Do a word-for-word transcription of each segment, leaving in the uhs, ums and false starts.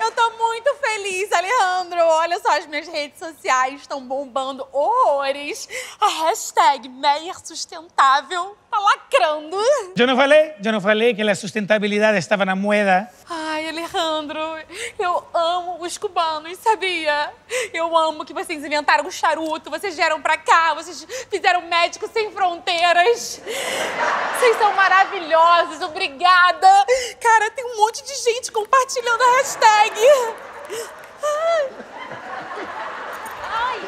Eu tô muito feliz, Alejandro. Olha só, as minhas redes sociais estão bombando horrores. A hashtag Meyer Sustentável tá lacrando. Eu não falei? Eu não falei que a sustentabilidade estava na moeda? Ai, Alejandro, eu amo os cubanos, sabia? Eu amo que vocês inventaram o charuto, vocês vieram pra cá, vocês fizeram Médicos Sem Fronteiras. Vocês são maravilhosos, obrigada. Cara, tem um monte de gente compartilhando a hashtag. Ai.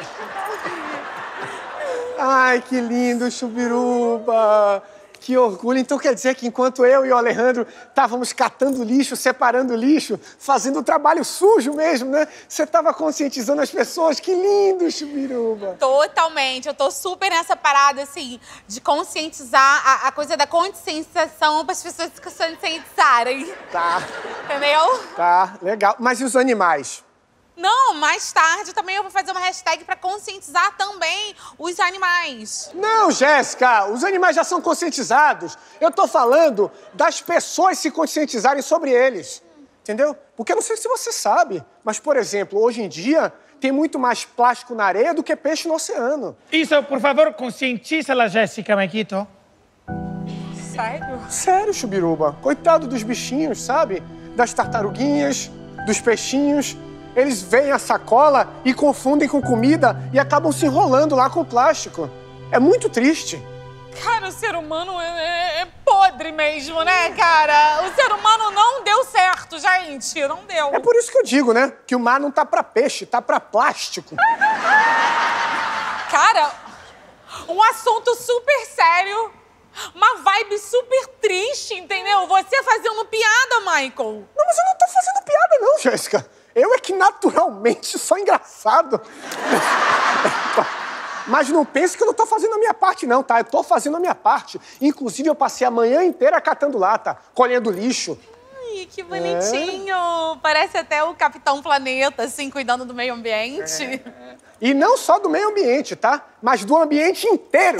Ai, que lindo, Chubiruba. Que orgulho. Então quer dizer que enquanto eu e o Alejandro estávamos catando lixo, separando lixo, fazendo o trabalho sujo mesmo, né? Você estava conscientizando as pessoas. Que lindo, Chubiruba. Totalmente. Eu tô super nessa parada, assim, de conscientizar a, a coisa da conscientização para as pessoas se conscientizarem. Tá. Entendeu? Tá, legal. Mas e os animais? Não, mais tarde também eu vou fazer uma hashtag pra conscientizar também os animais. Não, Jéssica, os animais já são conscientizados. Eu tô falando das pessoas se conscientizarem sobre eles, entendeu? Porque eu não sei se você sabe, mas, por exemplo, hoje em dia tem muito mais plástico na areia do que peixe no oceano. Isso, por favor, conscientiza-la, Jéssica Maquito. Sério? Sério, Chubiruba. Coitado dos bichinhos, sabe? Das tartaruguinhas, dos peixinhos. Eles veem a sacola e confundem com comida e acabam se enrolando lá com o plástico. É muito triste. Cara, o ser humano é, é, é podre mesmo, né, cara? O ser humano não deu certo, gente. Não deu. É por isso que eu digo, né? Que o mar não tá pra peixe, tá pra plástico. Cara, um assunto super sério, uma vibe super triste, entendeu? Você fazendo piada, Michael. Não, mas eu não tô fazendo piada não, Jéssica. Eu é que naturalmente sou engraçado. Mas não pense que eu não tô fazendo a minha parte, não, tá? Eu tô fazendo a minha parte. Inclusive, eu passei a manhã inteira catando lata, colhendo lixo. Ai, que bonitinho. É. Parece até o Capitão Planeta, assim, cuidando do meio ambiente. É. E não só do meio ambiente, tá? Mas do ambiente inteiro.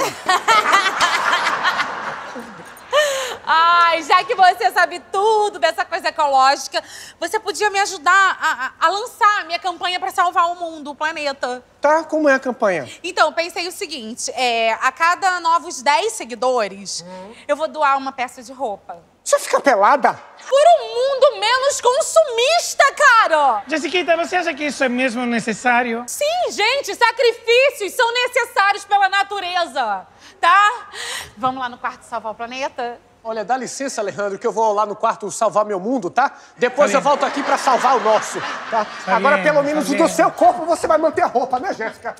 Ai, já que você sabe tudo dessa coisa ecológica, você podia me ajudar a, a, a lançar a minha campanha para salvar o mundo, o planeta. Tá, como é a campanha? Então, pensei o seguinte, é, a cada novos dez seguidores, hum. eu vou doar uma peça de roupa. Você fica pelada? Por um mundo menos consumista, cara! Jessiquita, você acha que isso é mesmo necessário? Sim, gente, sacrifícios são necessários pela natureza, tá? Vamos lá no quarto salvar o planeta? Olha, dá licença, Alejandro, que eu vou lá no quarto salvar meu mundo, tá? Depois tá eu volto aqui pra salvar o nosso, tá? tá Agora, bem, pelo menos, tá o do seu corpo você vai manter a roupa, né, Jéssica?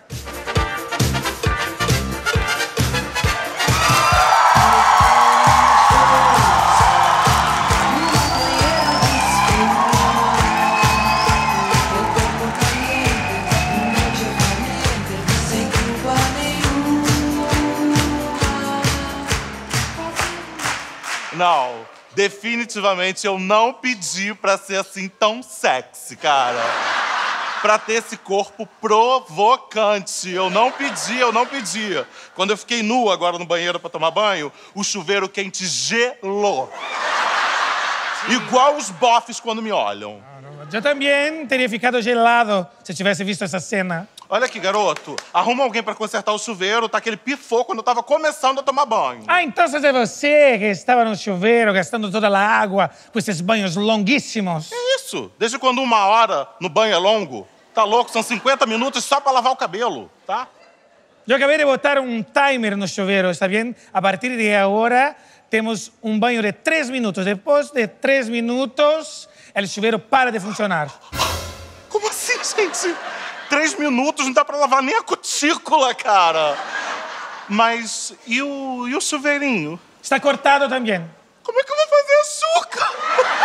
Não, definitivamente eu não pedi pra ser assim tão sexy, cara. Pra ter esse corpo provocante. Eu não pedi, eu não pedi. Quando eu fiquei nu agora no banheiro pra tomar banho, o chuveiro quente gelou. Sim. Igual os bofes quando me olham. Eu também teria ficado gelado se tivesse visto essa cena. Olha aqui, garoto. Arruma alguém pra consertar o chuveiro, tá? Que ele pifou quando eu tava começando a tomar banho. Ah, então é você que estava no chuveiro gastando toda a água com esses banhos longuíssimos. É isso. Desde quando uma hora no banho é longo? Tá louco? São cinquenta minutos só pra lavar o cabelo, tá? Eu acabei de botar um timer no chuveiro, está bem? A partir de agora, temos um banho de três minutos. Depois de três minutos, o chuveiro para de funcionar. Como assim, gente? Três minutos não dá pra lavar nem a cutícula, cara. Mas e o, e o chuveirinho? Está cortado também. Como é que eu vou fazer açúcar?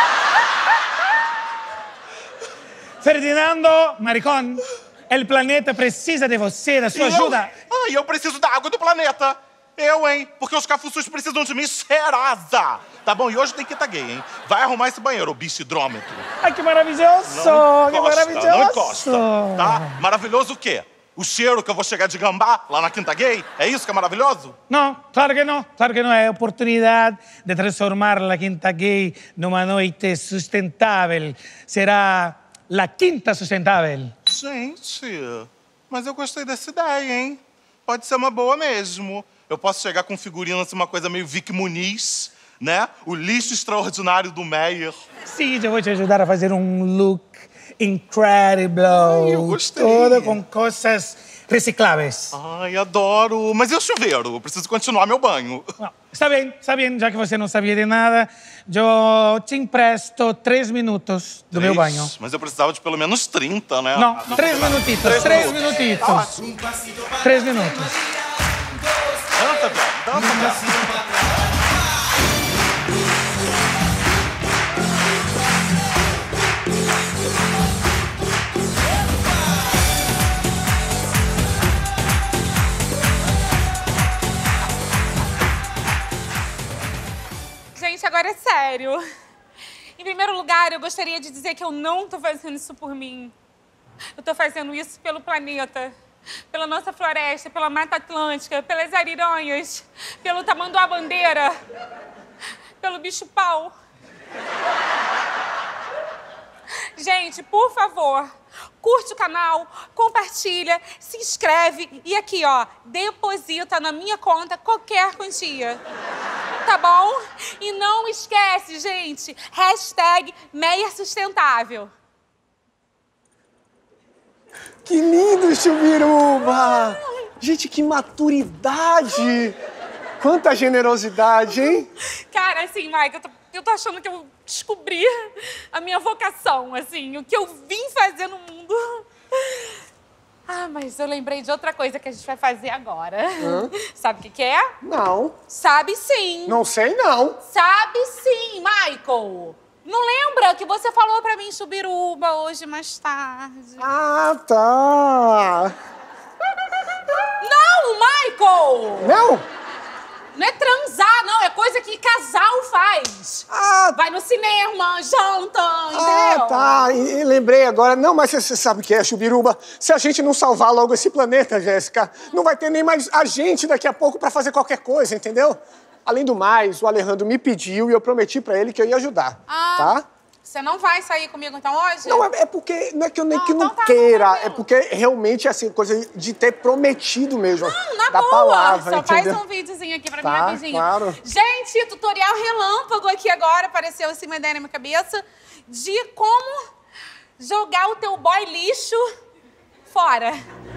Ferdinando, maricón, o planeta precisa de você, da sua e ajuda. Eu? Ah, e eu preciso da água do planeta. Eu, hein? Porque os cafuçus precisam de mim cheirosa. Tá bom? E hoje tem que tá gay, hein? Vai arrumar esse banheiro, o bicho hidrômetro. Ai, que maravilhoso! Não que encosta, maravilhoso! não encosta, tá? Maravilhoso o quê? O cheiro que eu vou chegar de gambá lá na Quinta Gay? É isso que é maravilhoso? Não, claro que não. Claro que não. É a oportunidade de transformar a Quinta Gay numa noite sustentável. Será la quinta sustentável. Gente, mas eu gostei dessa ideia, hein? Pode ser uma boa mesmo. Eu posso chegar com figurino assim, uma coisa meio Vicky Muniz, né? O lixo extraordinário do Meyer. Sim, eu vou te ajudar a fazer um look incredible. Ai, eu gostei. Todo com coisas recicláveis. Ai, adoro. Mas e o chuveiro? Eu preciso continuar meu banho. Não, está bem, está bem. Já que você não sabia de nada, eu te empresto três minutos do meu banho. Mas eu precisava de pelo menos trinta, né? Não, três minutitos, três, três minutitos. Tá Três minutos. Dança, dança, dança. Gente, agora é sério. Em primeiro lugar, eu gostaria de dizer que eu não tô fazendo isso por mim. Eu tô fazendo isso pelo planeta, pela nossa floresta, pela Mata Atlântica, pelas ariranhas, pelo tamanduá-bandeira, pelo bicho-pau. Gente, por favor, curte o canal, compartilha, se inscreve e aqui, ó, deposita na minha conta qualquer quantia. Tá bom? E não esquece, gente, hashtag Meyer Sustentável. Que lindo, Chubiruba! Gente, que maturidade! Quanta generosidade, hein? Cara, assim, Mike, eu tô, eu tô achando que eu descobri a minha vocação, assim, o que eu vim fazer no mundo. Ah, mas eu lembrei de outra coisa que a gente vai fazer agora. Hã? Sabe o que que é? Não. Sabe sim. Não sei, não. Sabe sim, Michael. Não lembra que você falou pra mim em Chubiruba hoje mais tarde? Ah, tá. Não, Michael! Não? Não é transar, não. É coisa que casal faz. Ah, Vai no cinema, janta, ah, entendeu? tá. E, e lembrei agora. Não, mas você sabe o que é, Chubiruba? Se a gente não salvar logo esse planeta, Jéssica, não vai ter nem mais a gente daqui a pouco pra fazer qualquer coisa, entendeu? Além do mais, o Alejandro me pediu e eu prometi pra ele que eu ia ajudar, Ah, tá? Você não vai sair comigo então hoje? Não, é, é porque, não é que eu nem Não, que não então tá, queira, tranquilo. é porque realmente, assim, coisa de ter prometido mesmo. Não, na da boa. palavra, Só entendeu? faz um videozinho aqui pra Tá, mim rapidinho. claro. Gente, tutorial relâmpago aqui agora, apareceu assim uma ideia na minha cabeça de como jogar o teu boy lixo fora.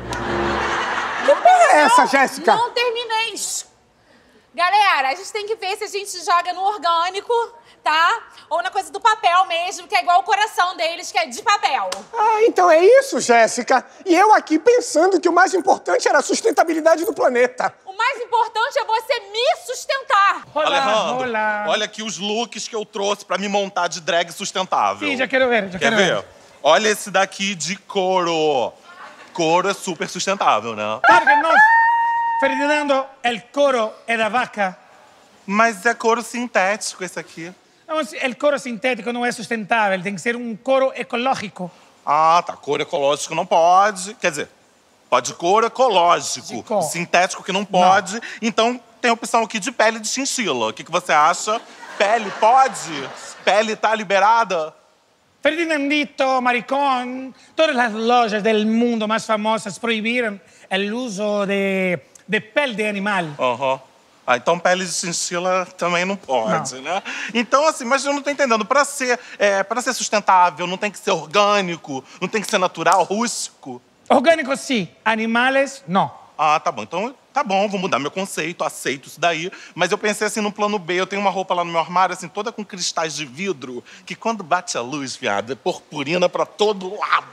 Que porra é essa, Não, Jéssica? Não terminei. Galera, a gente tem que ver se a gente joga no orgânico, tá? Ou na coisa do papel mesmo, que é igual o coração deles, que é de papel. Ah, então é isso, Jéssica. E eu aqui pensando que o mais importante era a sustentabilidade do planeta. O mais importante é você me sustentar. Olá, Alejandro, olá. olha aqui os looks que eu trouxe pra me montar de drag sustentável. Sim, já quero ver, já Quer quero ver? ver. Olha esse daqui de couro. Couro é super sustentável, né? Claro que não. Ferdinando, el couro é da vaca. Mas é couro sintético esse aqui. Não, el couro sintético não é sustentável, tem que ser um couro ecológico. Ah, tá. Couro ecológico não pode. Quer dizer, pode couro ecológico. Chico. Sintético que não pode. Então tem a opção aqui de pele de chinchila. O que, que você acha? Pele pode? Pele tá liberada? Ferdinandito, maricón, todas las lojas del mundo más famosas prohibieron el uso de, de pele de animal. Aham. Ah, então pele de chinchila também não pode, não. Né? Então, assim, mas eu não tô entendendo. Pra ser, é, pra ser sustentável, não tem que ser orgânico, não tem que ser natural, rústico? Orgânicos sí, animales no. Ah, tá bom. Então, tá bom, vou mudar meu conceito, aceito isso daí. Mas eu pensei assim, no plano B, eu tenho uma roupa lá no meu armário, assim, toda com cristais de vidro, que quando bate a luz, viado, é purpurina pra todo lado.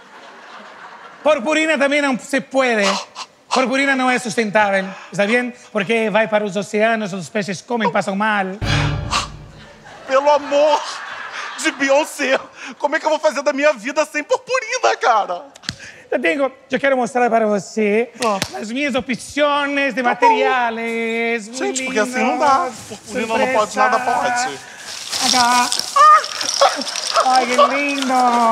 Purpurina también no se puede. Purpurina no es sustentable, ¿está bien? Porque va para los océanos, los peces comen, pasan mal. Pelo amor de Beyoncé, como é que eu vou fazer da minha vida sem purpurina, cara? Yo tengo, yo quiero mostrar para você as minhas opções de materiais. Muy Gente, porque assim não dá. Purpurina não pode, nada pode. Acá. Ai, que lindo.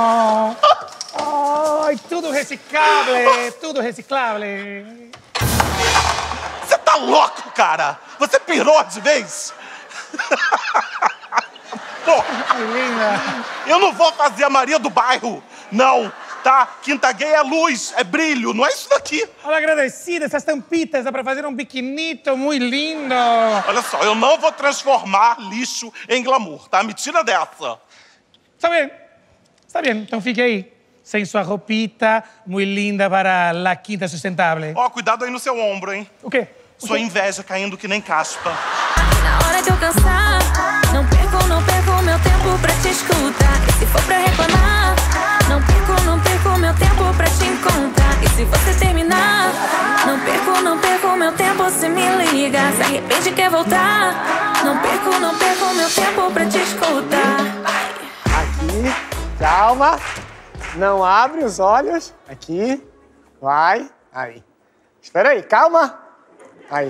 Ai, tudo reciclável, tudo reciclável. Você tá louco, cara? Você pirou de vez? porra! Que linda. Eu não vou fazer a Maria do Bairro, não, tá? Quinta gay é luz, é brilho, não é isso daqui. Olha, agradecida, essas tampitas dá pra fazer um biquinito muito lindo. Olha só, eu não vou transformar lixo em glamour, tá? Me tira dessa. Está bem, está bem, então fique aí. Sem sua roupita, muito linda para a quinta sustentável. Ó, cuidado aí no seu ombro, hein? O quê? O Sua quê? inveja caindo que nem caspa. Na hora que eu cansar, não perco, não perco meu tempo pra te escutar. E se for pra reclamar, não perco, não perco meu tempo pra te encontrar. E se você terminar, não perco, não perco meu tempo se me liga. Se arrepende e quer voltar, não perco, não perco meu tempo pra te escutar. Aqui, calma. Não abre os olhos. Aqui, vai, aí. Espera aí, calma. Aí.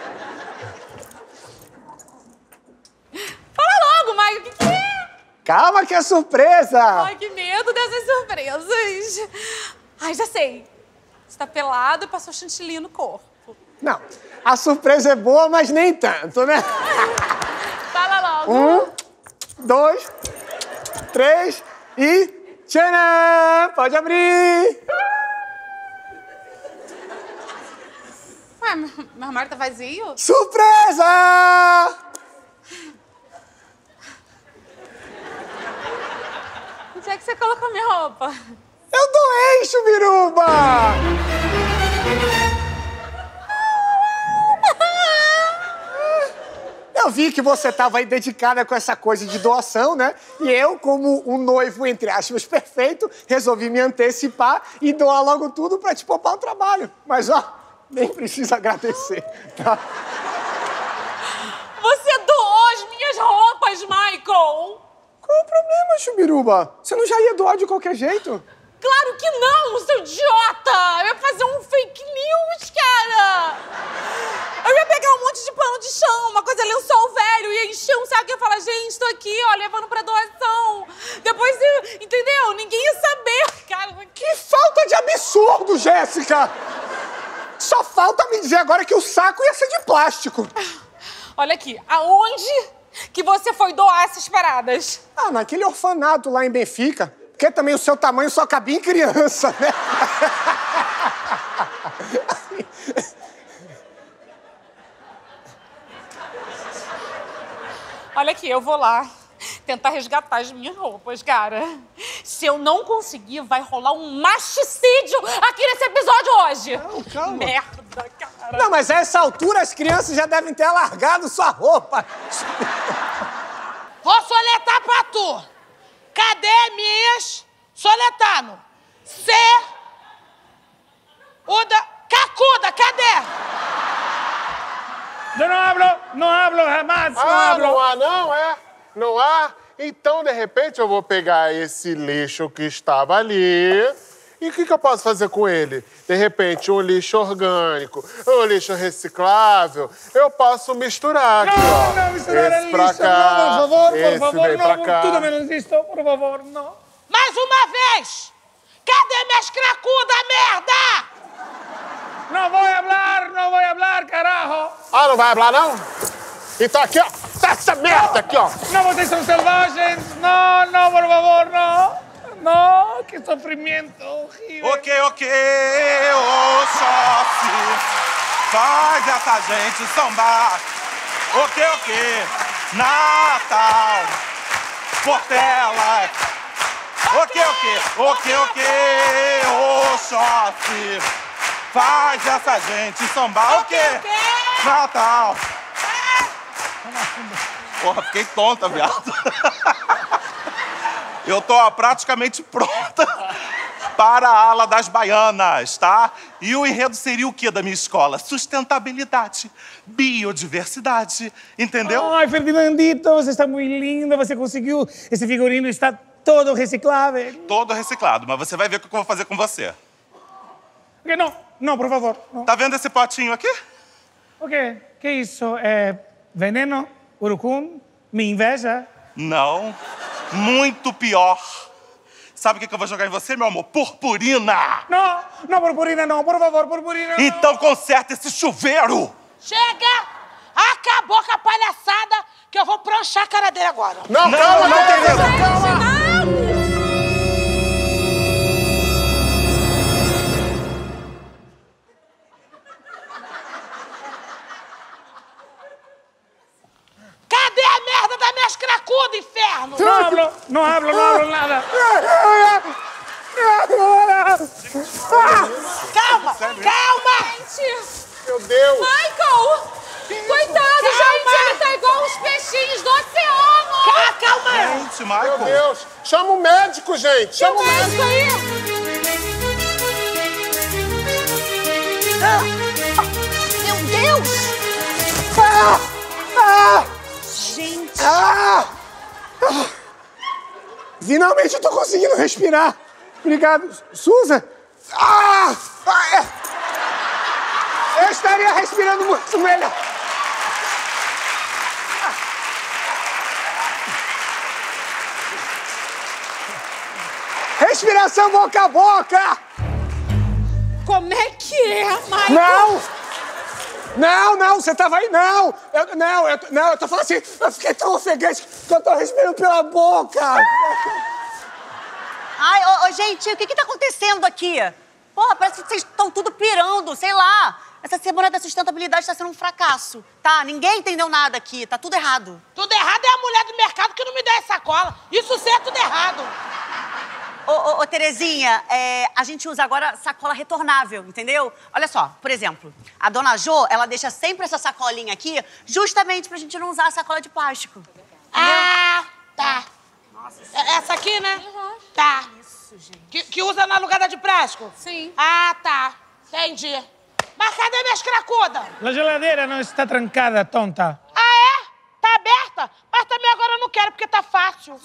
Fala logo, Maicon, o que, que é? Calma que é surpresa. Ai, que medo dessas surpresas. Ai, já sei. Você tá pelado e passou chantilly no corpo. Não, a surpresa é boa, mas nem tanto, né? Fala logo. Um, dois, três e... Tcharam! Pode abrir! Ué, meu meu armário tá vazio? Surpresa! Onde é que você colocou minha roupa? Eu doei, Chubiruba! Eu vi que você estava aí dedicada com essa coisa de doação, né? E eu, como um noivo, entre aspas, perfeito, resolvi me antecipar e doar logo tudo pra te poupar o trabalho. Mas, ó, nem precisa agradecer, tá? Você doou as minhas roupas, Michael! Qual o problema, Chubiruba? Você não já ia doar de qualquer jeito? Claro que não, seu idiota! Eu ia fazer um fake news, cara! Eu ia pegar um monte de pano de chão, uma coisa lençol velho, ia encher um saco e ia falar, gente, tô aqui, ó, levando pra doação. Depois, entendeu? Ninguém ia saber, cara. Que falta de absurdo, Jéssica! Só falta me dizer agora que o saco ia ser de plástico. Olha aqui, aonde que você foi doar essas paradas? Ah, naquele orfanato lá em Benfica. Porque também o seu tamanho só cabia em criança, né? Olha aqui, eu vou lá tentar resgatar as minhas roupas, cara. Se eu não conseguir, vai rolar um machicídio aqui nesse episódio hoje. Não, calma. Merda, cara. Não, mas a essa altura as crianças já devem ter alargado sua roupa. Vou soletrar pra tu. Cadê minhas soletano? C... Uda... Cacuda, cadê? Eu não hablo, não hablo jamás, não Ah, hablo. não há não, é? Não há? Então, de repente, eu vou pegar esse lixo que estava ali. E o que, que eu posso fazer com ele? De repente, um lixo orgânico, um lixo reciclável. Eu posso misturar aqui, ó. Não, não, misturar esse el pra lixo, cá, no, por favor, por esse favor, vem pra no, cá. tudo menos isto, por favor, não. Mais uma vez! Cadê minhas cracudas, merda? Não vou falar, não vou falar, carajo. Ah, não vai falar, não? Então aqui, ó. Essa merda aqui, ó. Não, vocês são selvagens. Não, não, por favor, não. Não, que sofrimento horrível. Ok, ok, ô Xóssi, faz essa gente sambar. Ok, ok, Natal, Portela. Ok, ok, ok, ok, ô Xóssi, faz essa gente sambar. Ok, Natal. Porra, fiquei tonta, viado. Eu tô ó, praticamente pronta para a ala das baianas, tá? E o enredo seria o quê da minha escola? Sustentabilidade, biodiversidade, entendeu? Ai, Ferdinandito, você está muito linda, você conseguiu. Esse figurino está todo reciclável. Todo reciclado, mas você vai ver o que eu vou fazer com você. Ok, não, não, por favor. Não. Tá vendo esse potinho aqui? O quê? Que isso? É veneno? Urucum? Me inveja? Não, muito pior. Sabe o que que eu vou jogar em você, meu amor? Purpurina! Não, não, purpurina não, por favor, purpurina não. Então conserta esse chuveiro! Chega! Acabou com a palhaçada que eu vou pranchar a cara dele agora. Não, Não, calma, não, Tereza, não, calma. Cadê a merda das minhas cracudas, inferno? No hablo, no hablo, no hablo nada. Calma, calma! Gente! Meu Deus. Michael! Coitado, gente! Ele tá igual os peixinhos do oceano! Ah, calma! Gente, Meu Michael. Deus. Chama o médico, gente. Chama o médico. Isso aí! Meu Deus! Ah! Ah! Gente! Ah! Ah! Finalmente eu tô conseguindo respirar. Obrigado. Susan? Ah! Ah, é. Eu estaria respirando muito melhor. Respiração boca a boca! Como é que é, Michael? Não! Não, não, você tava aí, não! Eu, não, eu, não, eu tô falando assim, eu fiquei tão ofegante que eu tô respirando pela boca! Ai, ô, ô, gente, o que que tá acontecendo aqui? Porra, parece que vocês estão tudo pirando, sei lá. Essa semana da sustentabilidade tá sendo um fracasso, tá? Ninguém entendeu nada aqui, tá tudo errado. Tudo errado é a mulher do mercado que não me dá essa sacola. Isso sim é tudo errado. Ô, ô, ô Terezinha, é, a gente usa agora sacola retornável, entendeu? Olha só, por exemplo, a dona Jo, ela deixa sempre essa sacolinha aqui justamente pra gente não usar a sacola de plástico. Ah, tá. Nossa, é essa aqui, né? Uhum. Tá. Isso, gente. Que, que usa na lugar da de plástico? Sim. Ah, tá. Entendi. Mas cadê minhas cracudas? La geladeira não está trancada, tonta. Ah, é? Tá aberta? Mas também agora eu não quero, porque tá fácil.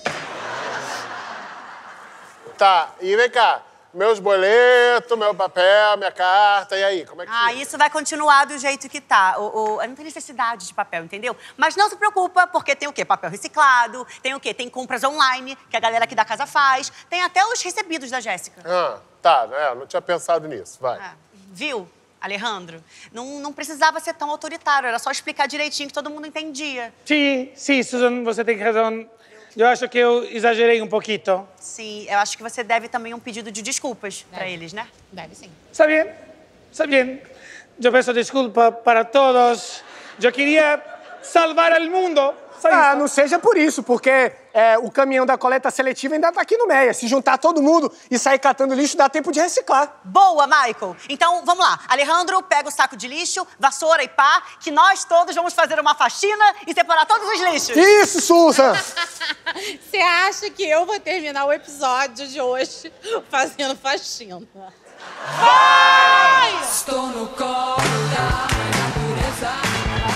Tá, e vem cá. Meus boletos, meu papel, minha carta, e aí? Como é que Ah, fica? isso vai continuar do jeito que tá. O, o, não tem necessidade de papel, entendeu? Mas não se preocupa, porque tem o quê? Papel reciclado, tem o quê? Tem compras online, que a galera aqui da casa faz, tem até os recebidos da Jéssica. Ah, tá, é, não tinha pensado nisso, vai. Ah, viu, Alejandro? Não, não precisava ser tão autoritário, era só explicar direitinho que todo mundo entendia. Sim, sim, Susan, você tem razão. Eu acho que eu exagerei um pouquinho. Sim, eu acho que você deve também um pedido de desculpas pra eles, né? Deve sim. Está bien, está bien. Yo peço desculpa para todos. Yo quería salvar al mundo. Só Ah, isso. não seja por isso, porque é, o caminhão da coleta seletiva ainda tá aqui no Meia. Se juntar todo mundo e sair catando lixo, dá tempo de reciclar. Boa, Michael! Então, vamos lá. Alejandro, pega o saco de lixo, vassoura e pá, que nós todos vamos fazer uma faxina e separar todos os lixos. Isso, Susan! Você acha que eu vou terminar o episódio de hoje fazendo faxina? Vai! Estou no colo da natureza.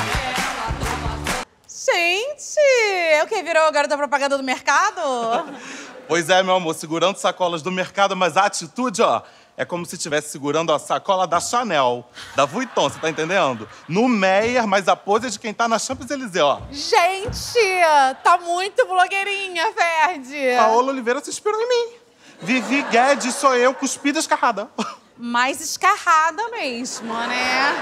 Gente, é o que virou agora da propaganda do mercado? Pois é, meu amor, segurando sacolas do mercado, mas a atitude, ó, é como se estivesse segurando a sacola da Chanel, da Vuitton, você tá entendendo? No Meyer, mas a pose é de quem tá na Champs-Élysées, ó. Gente, tá muito blogueirinha, Ferdi. Paola Oliveira se inspirou em mim. Vivi Guedes, sou eu, cuspida escarrada. Mais escarrada mesmo, né?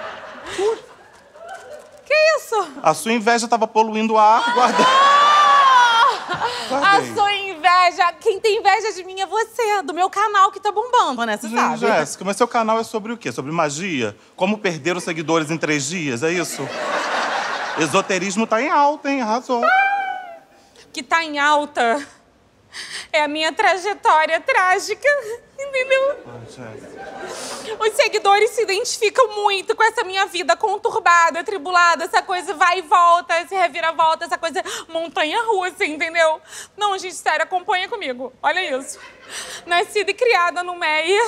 Que isso? A sua inveja tava poluindo o ar, guarda. Guardei. A sua inveja, quem tem inveja de mim é você, do meu canal que tá bombando, né? Você sabe. Jéssica, mas seu canal é sobre o quê? Sobre magia? Como perder os seguidores em três dias, é isso? Esoterismo tá em alta, hein? Arrasou. Que tá em alta é a minha trajetória trágica, entendeu? Ai, Jéssica. Os seguidores se identificam muito com essa minha vida conturbada, atribulada, essa coisa vai e volta, esse reviravolta, essa coisa montanha-russa, entendeu? Não, gente, sério, acompanha comigo. Olha isso. Nascida e criada no Meia.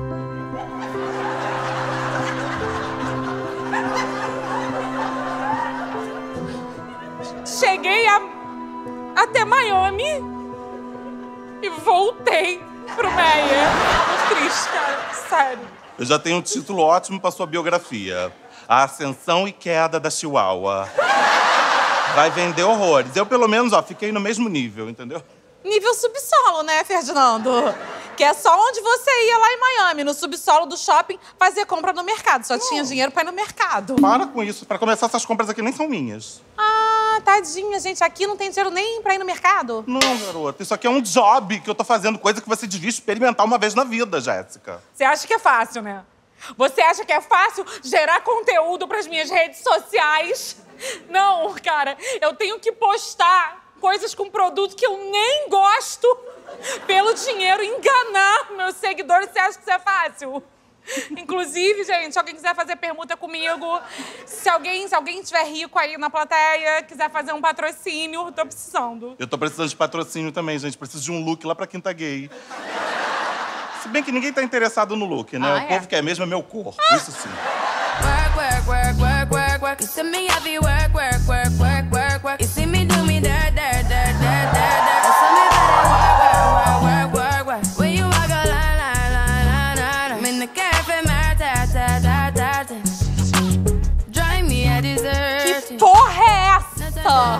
Cheguei a, até Miami e voltei pro Meia. Tô triste, cara. Sério. Eu já tenho um título ótimo pra sua biografia. A Ascensão e Queda da Chihuahua. Vai vender horrores. Eu, pelo menos, ó, fiquei no mesmo nível, entendeu? Nível subsolo, né, Ferdinando? Que é só onde você ia lá em Miami, no subsolo do shopping, fazer compra no mercado. Só tinha dinheiro pra ir no mercado. Para com isso. Pra começar, essas compras aqui nem são minhas. Ah, tadinha, gente. Aqui não tem dinheiro nem pra ir no mercado. Não, garota. Isso aqui é um job que eu tô fazendo, coisa que você devia experimentar uma vez na vida, Jéssica. Você acha que é fácil, né? Você acha que é fácil gerar conteúdo pras minhas redes sociais? Não, cara. Eu tenho que postar coisas com produto que eu nem gosto pelo dinheiro, enganar meus seguidores. Você acha que isso é fácil? Inclusive, gente, se alguém quiser fazer permuta comigo, se alguém, se alguém tiver rico aí na plateia, quiser fazer um patrocínio, tô precisando. Eu tô precisando de patrocínio também, gente. Preciso de um look lá pra Quinta Gay. Se bem que ninguém tá interessado no look, né? Ah, o é? povo quer mesmo é meu corpo, Ah. isso sim. Work, work, work, work, work, work. You see me, I be work, work, work, work, work, work. You see me do me dirt, dirt, dirt, dirt, dirt, dirt. You see me better work, work, work, work, work. When you walk a line, line, line, line, line. I'm in the cafe, my ta, ta, ta, ta, ta. Drive me a dessert. Que porra é essa?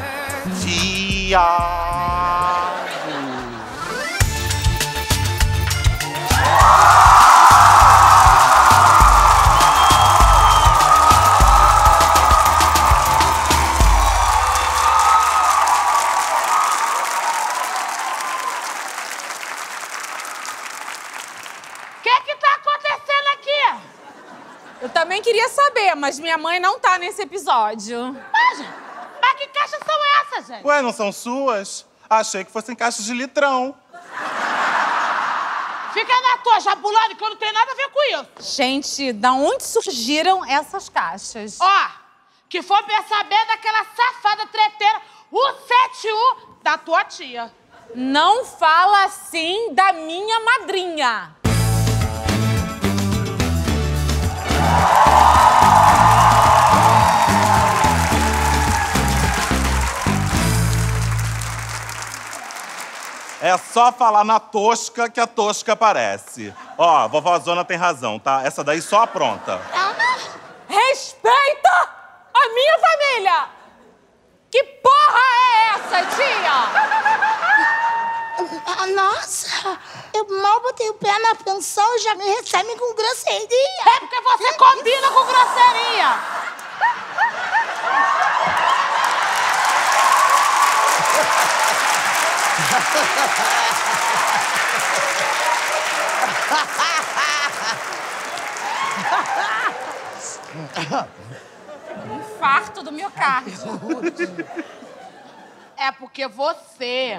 Viado. O que que tá acontecendo aqui? Eu também queria saber, mas minha mãe não tá nesse episódio. Mas, mas que caixas são essas, gente? Ué, não são suas? Achei que fossem caixas de litrão. Fica na tua, Jabulani, que eu não tenho nada a ver com isso. Gente, da onde surgiram essas caixas? Ó, que foi pra saber daquela safada treteira, o sete um da tua tia. Não fala assim da minha madrinha. É só falar na tosca que a tosca aparece. Ó, vovózona tem razão, tá? Essa daí só apronta. Respeita a minha família! Que porra é essa, tia? Ah, nossa, eu mal botei o pé na pensão e já me recebem com grosseria. É porque você combina com grosseria. Infarto do miocárdio. É porque você...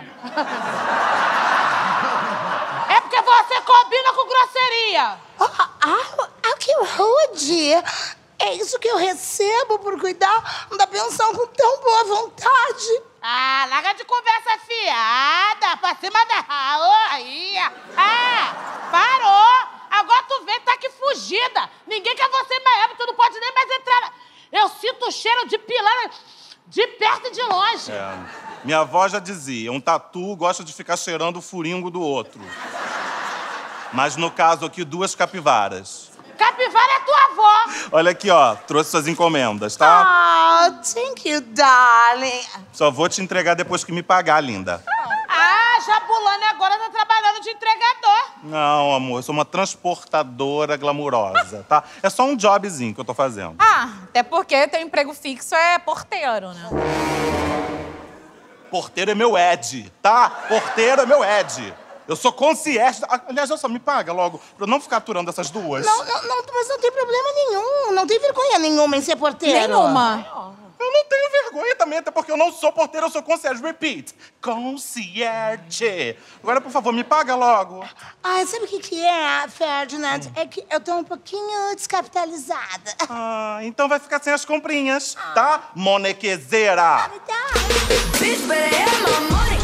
É porque você combina com grosseria. Ah, ah, ah, que rude! É isso que eu recebo por cuidar da pensão com tão boa vontade. Ah, larga de conversa fiada, pra cima da... Ah, aí. Ah, parou. Agora tu vem, tá aqui fugida. Ninguém quer você em Miami, tu não pode nem mais entrar. Eu sinto o cheiro de pilar de perto e de longe. É. Minha avó já dizia, um tatu gosta de ficar cheirando o furingo do outro. Mas no caso aqui, duas capivaras. Capivara é tua avó. Olha aqui, ó, trouxe suas encomendas, tá? Ah, thank you, darling. Só vou te entregar depois que me pagar, linda. Ah, Jabulani agora tá trabalhando de entregador. Não, amor, eu sou uma transportadora glamurosa, tá? É só um jobzinho que eu tô fazendo. Ah, até porque teu emprego fixo é porteiro, né? Porteiro é meu Ed, tá? Porteiro é meu Ed. Eu sou concierge. Aliás, olha só, me paga logo, pra eu não ficar aturando essas duas. Não, não, não, mas não tem problema nenhum. Não tem vergonha nenhuma em ser porteiro. Nenhuma. Eu não tenho vergonha também, até porque eu não sou porteiro, eu sou concierge. Repeat. Concierge. Agora, por favor, me paga logo. Ah, sabe o que que é, Ferdinand? É que eu tô um pouquinho descapitalizada. Ah, então vai ficar sem as comprinhas, tá? Monequezeira. Bitch, better have my money.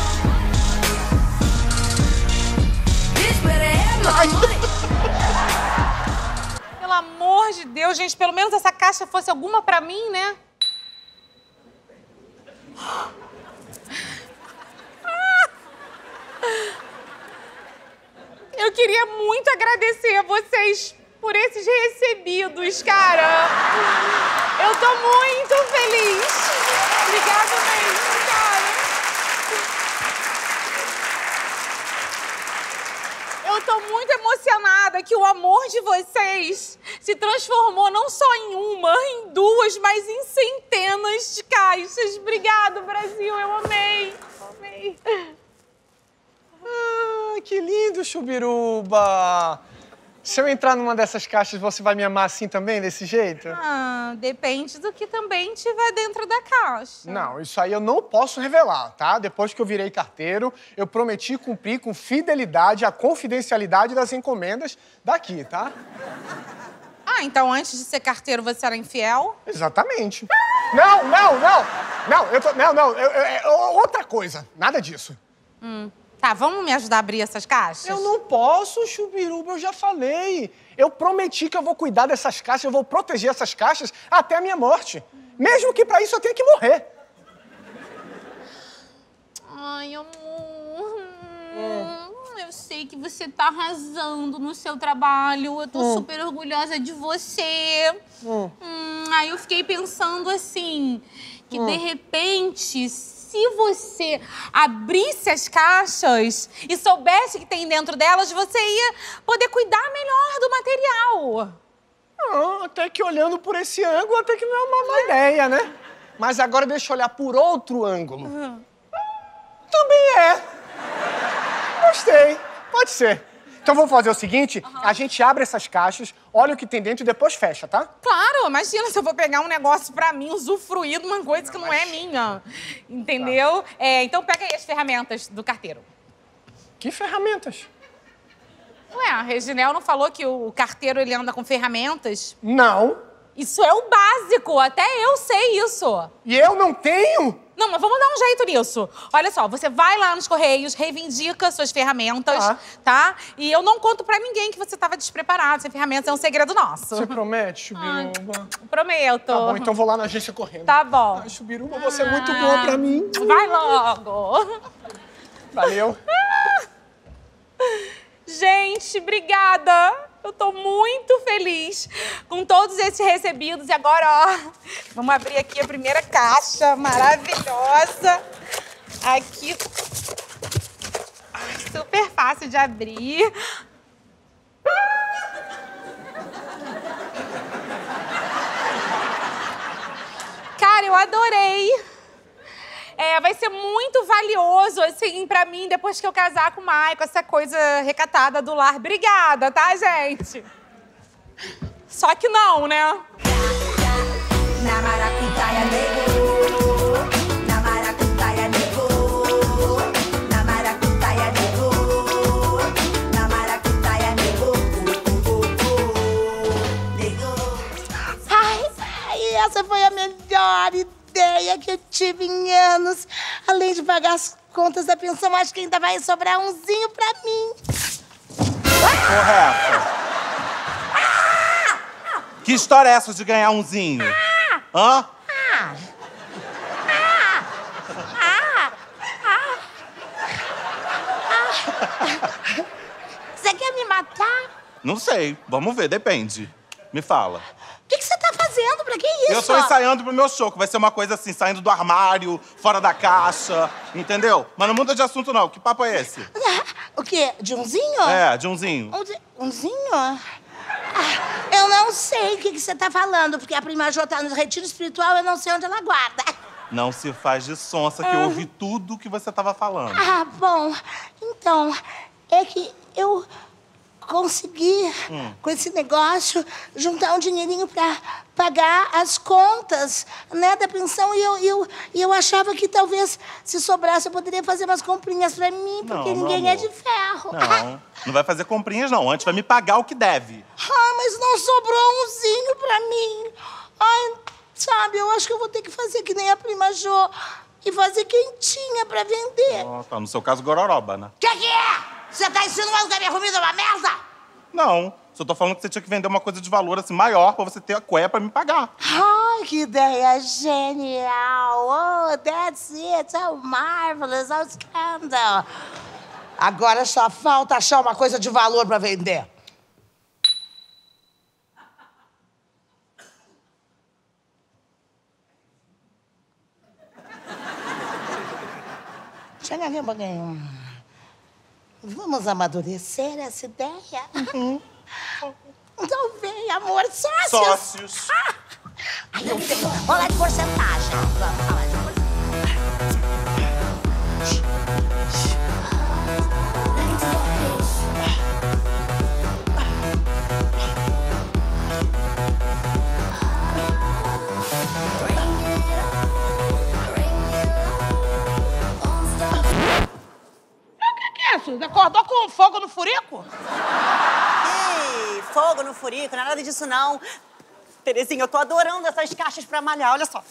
Bitch, better have my money. Pelo amor de Deus, gente, pelo menos essa caixa fosse alguma pra mim, né? Eu queria muito agradecer a vocês por esses recebidos, cara. Eu tô muito feliz. Obrigada mesmo, cara. eu tô muito emocionada que o amor de vocês se transformou não só em uma, em duas, mas em centenas de caixas. Obrigado, Brasil, eu amei. Amei. Ah, que lindo, Chubiruba! Se eu entrar numa dessas caixas, você vai me amar assim também, desse jeito? Ah, depende do que também tiver dentro da caixa. Não, isso aí eu não posso revelar, tá? Depois que eu virei carteiro, eu prometi cumprir com fidelidade a confidencialidade das encomendas daqui, tá? Ah, então antes de ser carteiro você era infiel? Exatamente. Não, não, não! Não, eu tô... Não, não, eu, eu, é outra coisa. Nada disso. Hum. Tá, vamos me ajudar a abrir essas caixas? Eu não posso, Chubiruba, eu já falei. Eu prometi que eu vou cuidar dessas caixas, eu vou proteger essas caixas até a minha morte. Mesmo que pra isso eu tenha que morrer. Ai, amor. Hum. Eu sei que você tá arrasando no seu trabalho. Eu tô hum. super orgulhosa de você. Hum. Hum, aí eu fiquei pensando assim, que hum. de repente... Se você abrisse as caixas e soubesse o que tem dentro delas, você ia poder cuidar melhor do material. Ah, até que olhando por esse ângulo, até que não é uma má ideia, né? Mas agora deixa eu olhar por outro ângulo. Uhum. Também é. Gostei. Pode ser. Então vamos fazer o seguinte, uhum. a gente abre essas caixas, olha o que tem dentro e depois fecha, tá? Claro, imagina se eu vou pegar um negócio pra mim, usufruir de uma coisa não, que não mas... é minha, entendeu? Tá. É, então pega aí as ferramentas do carteiro. Que ferramentas? Ué, a Reginel não falou que o carteiro ele anda com ferramentas? Não. Isso é o básico, até eu sei isso. E eu não tenho? Não, mas vamos dar um jeito nisso. Olha só, você vai lá nos Correios, reivindica suas ferramentas, ah. tá? E eu não conto pra ninguém que você tava despreparado. Essas ferramentas é um segredo nosso. Você promete, Chubiruba? Ah, prometo. Tá bom, então vou lá na agência correndo. Tá bom. Ai, Chubiruba, você é muito boa pra mim. Vai logo. Valeu. Gente, obrigada. Eu tô muito feliz com todos esses recebidos. E agora, ó, vamos abrir aqui a primeira caixa maravilhosa. Aqui, super fácil de abrir. Cara, eu adorei. É, vai ser muito valioso, assim, pra mim, depois que eu casar com o Maicon, essa coisa recatada do lar. Obrigada, tá, gente? Só que não, né? Na maracutaia negou, na maracutaia negou, na maracutaia negou, na maracutaia negou, negou. Ai, ai, essa foi a melhor ideia. ideia que eu tive em anos. Além de pagar as contas da pensão, acho que ainda vai sobrar umzinho pra mim. Correto. Ah! Que história é essa de ganhar umzinho? Ah! Hã? Ah! Ah! Ah! Ah! Você quer me matar? Não sei. Vamos ver, depende. Me fala. O que, que você tá fazendo? Pra que isso? Eu tô ensaiando pro meu show, que vai ser uma coisa assim, saindo do armário, fora da caixa, entendeu? Mas não muda de assunto, não. Que papo é esse? O quê? De umzinho? É, de umzinho. Um, umzinho? Ah, eu não sei o que, que você tá falando, porque a prima Jô tá no retiro espiritual, eu não sei onde ela guarda. Não se faz de sonsa, que eu ouvi tudo que você tava falando. Ah, bom. Então, é que eu... consegui, hum. com esse negócio, juntar um dinheirinho pra pagar as contas, né, da pensão. E eu, eu, eu achava que talvez, se sobrasse, eu poderia fazer umas comprinhas pra mim, porque não, ninguém é de ferro. Não, não vai fazer comprinhas, não. Antes vai me pagar o que deve. Ah, mas não sobrou umzinho pra mim. Ai, sabe, eu acho que eu vou ter que fazer que nem a prima Jô e fazer quentinha pra vender. Oh, tá, no seu caso, gororoba, né? Que que é? Você tá insinuando que a minha comida é uma merda? Não, só tô falando que você tinha que vender uma coisa de valor assim maior pra você ter a cueca pra me pagar. Ai, que ideia genial! Oh, that's it! So marvelous! Oh, scandal! Agora só falta achar uma coisa de valor pra vender. Chega aqui um pouquinho. Vamos amadurecer essa ideia? Uhum. Então vem, amor, sócios. Sócios. Ah! Ai, eu tenho. Vamos falar de porcentagem. Vamos falar de porcentagem. Você acordou com fogo no furico? Ei, fogo no furico, não é nada disso, não. Terezinha, eu tô adorando essas caixas pra malhar, olha só.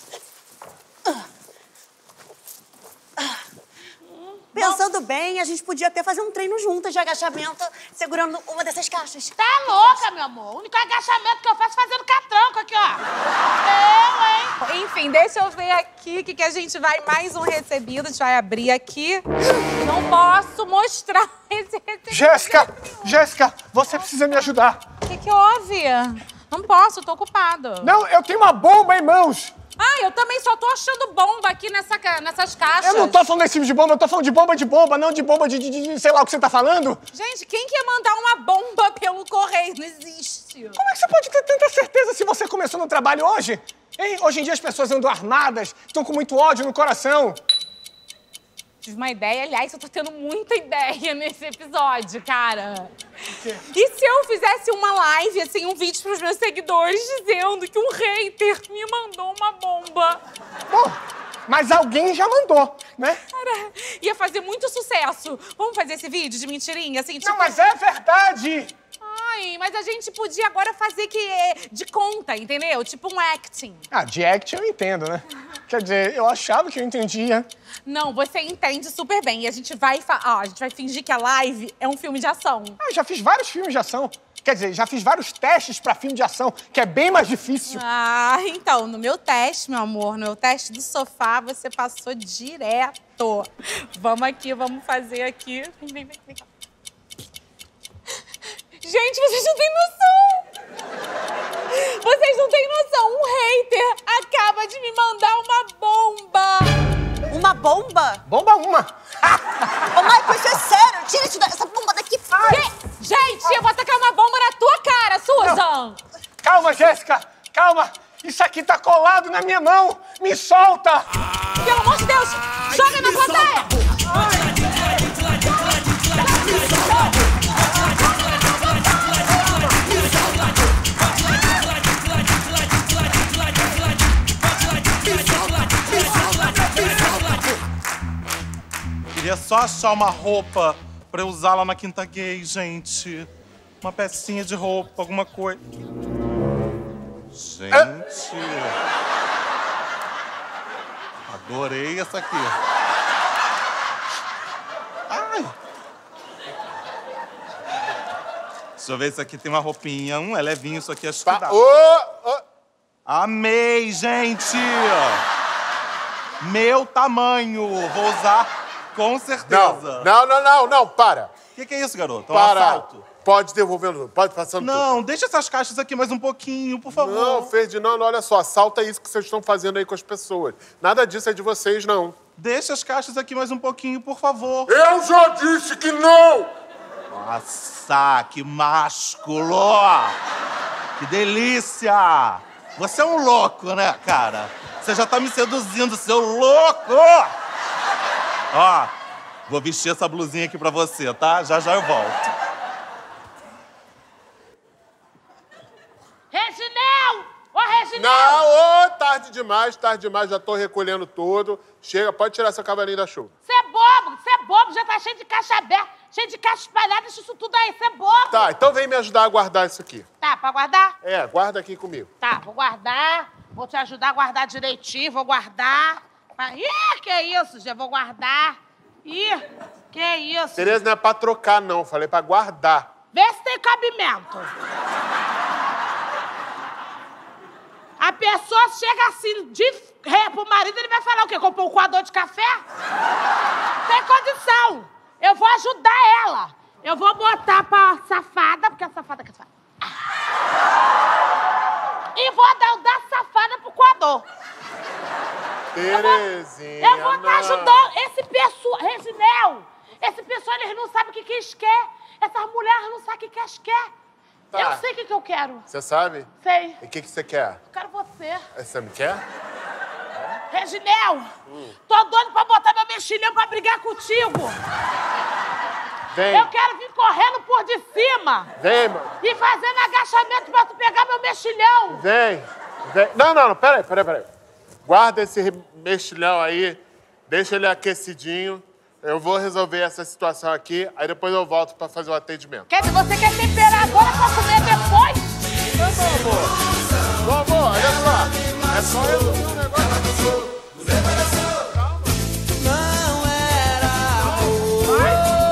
Pensando bem, a gente podia até fazer um treino juntas de agachamento, segurando uma dessas caixas. Tá louca, meu amor? O único agachamento que eu faço é fazendo catranco aqui, ó. Eu, hein? Enfim, deixa eu ver aqui o que, que a gente vai... Mais um recebido, a gente vai abrir aqui. Não posso mostrar esse recebido. Jéssica! Jéssica, você precisa me ajudar. O que, que houve? Não posso, tô ocupado. Não, eu tenho uma bomba em mãos. Ah, eu também só tô achando bomba aqui nessa, nessas caixas. Eu não tô falando desse tipo de bomba, eu tô falando de bomba de bomba, não de bomba de, de, de sei lá o que você tá falando. Gente, quem quer mandar uma bomba pelo correio? Não existe. Como é que você pode ter tanta certeza se você começou no trabalho hoje? Hein? Hoje em dia as pessoas andam armadas, estão com muito ódio no coração. Tive uma ideia, aliás, eu tô tendo muita ideia nesse episódio, cara. E se eu fizesse uma live, assim, um vídeo pros meus seguidores dizendo que um hater me mandou uma bomba? Bom, mas alguém já mandou, né? Cara, ia fazer muito sucesso. Vamos fazer esse vídeo de mentirinha, assim, tipo... Não, mas é verdade! Ai, mas a gente podia agora fazer que é de conta, entendeu? Tipo um acting. Ah, de acting eu entendo, né? Quer dizer, eu achava que eu entendia. Não, você entende super bem. E a gente vai, fa... ah, a gente vai fingir que a live é um filme de ação. Ah, já fiz vários filmes de ação. Quer dizer, já fiz vários testes pra filme de ação, que é bem mais difícil. Ah, então, no meu teste, meu amor, no meu teste do sofá, você passou direto. Vamos aqui, vamos fazer aqui. Vem, vem, vem, vem. Gente, vocês não têm noção! Vocês não têm noção! Um hater acaba de me mandar uma bomba! Uma bomba? Bomba uma! Ô, Michael, isso é sério! Tira isso da- essa bomba daqui! Que... Gente, eu vou tacar uma bomba na tua cara, Susan! Não. Calma, Jéssica! Calma! Isso aqui tá colado na minha mão! Me solta! Pelo amor de Deus! Joga na plateia! Queria só achar uma roupa pra eu usar lá na Quinta Gay, gente. Uma pecinha de roupa, alguma coisa. Gente. Adorei essa aqui. Ai. Deixa eu ver, isso aqui tem uma roupinha. Hum, é levinho isso aqui, acho que dá. Ô, ô. Amei, gente! Meu tamanho. Vou usar com certeza. Não, não, não, não, não, para. O que, que é isso, garoto? É um Para. assalto? Pode devolver, pode passar no Não, deixa essas caixas aqui mais um pouquinho, por favor. Não, Ferdinando, olha só, assalta isso que vocês estão fazendo aí com as pessoas. Nada disso é de vocês, não. Deixa as caixas aqui mais um pouquinho, por favor. Eu já disse que não! Nossa, que másculo! Que delícia! Você é um louco, né, cara? Você já tá me seduzindo, seu louco! Ó, vou vestir essa blusinha aqui pra você, tá? Já já eu volto. Reginel! Ô, Reginel! Não, ô, tarde demais, tarde demais, já tô recolhendo tudo. Chega, pode tirar seu cavalinho da chuva. Você é bobo, você é bobo, já tá cheio de caixa aberta, cheio de caixa espalhada, deixa isso tudo aí, você é bobo. Tá, então vem me ajudar a guardar isso aqui. Tá, pra guardar? É, guarda aqui comigo. Tá, vou guardar, vou te ajudar a guardar direitinho, vou guardar. Ah, ih, que isso, já vou guardar. Ih, que isso. Tereza, não é pra trocar, não, falei pra guardar. Vê se tem cabimento. A pessoa chega assim, de ré pro marido, ele vai falar o quê? Comprou um coador de café? Tem condição. Eu vou ajudar ela. Eu vou botar pra safada, porque a safada quer safada. E vou dar o da safada pro coador. Terezinha, Eu vou estar não. ajudando esse pessoal. Reginel, Esse pessoal, eles não sabem o que, que eles querem. Essas mulheres não sabem o que, que elas querem. Tá. Eu sei o que, que eu quero. Você sabe? Sei. E o que, que você quer? Eu quero você. Você me quer? Reginel, hum. tô doido pra botar meu mexilhão pra brigar contigo. Vem. Eu quero vir correndo por de cima. Vem, mano. E fazendo agachamento pra tu pegar meu mexilhão. Vem. Vem. Não, não, não. Peraí, peraí, peraí. Guarda esse mexilhão aí. Deixa ele aquecidinho. Eu vou resolver essa situação aqui. Aí depois eu volto pra fazer o atendimento. Quer dizer, você quer temperar agora pra comer depois? Não, meu amor. Meu amor, olha só. É só resolver o negócio. Não era amor. Não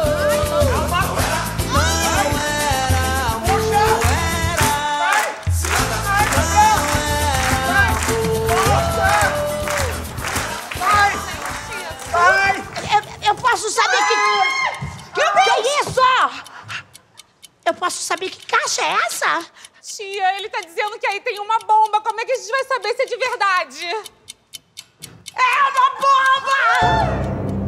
era amor. Eu posso saber que... Que é isso? Eu posso saber que caixa é essa? Tia, ele tá dizendo que aí tem uma bomba. Como é que a gente vai saber se é de verdade? É uma bomba!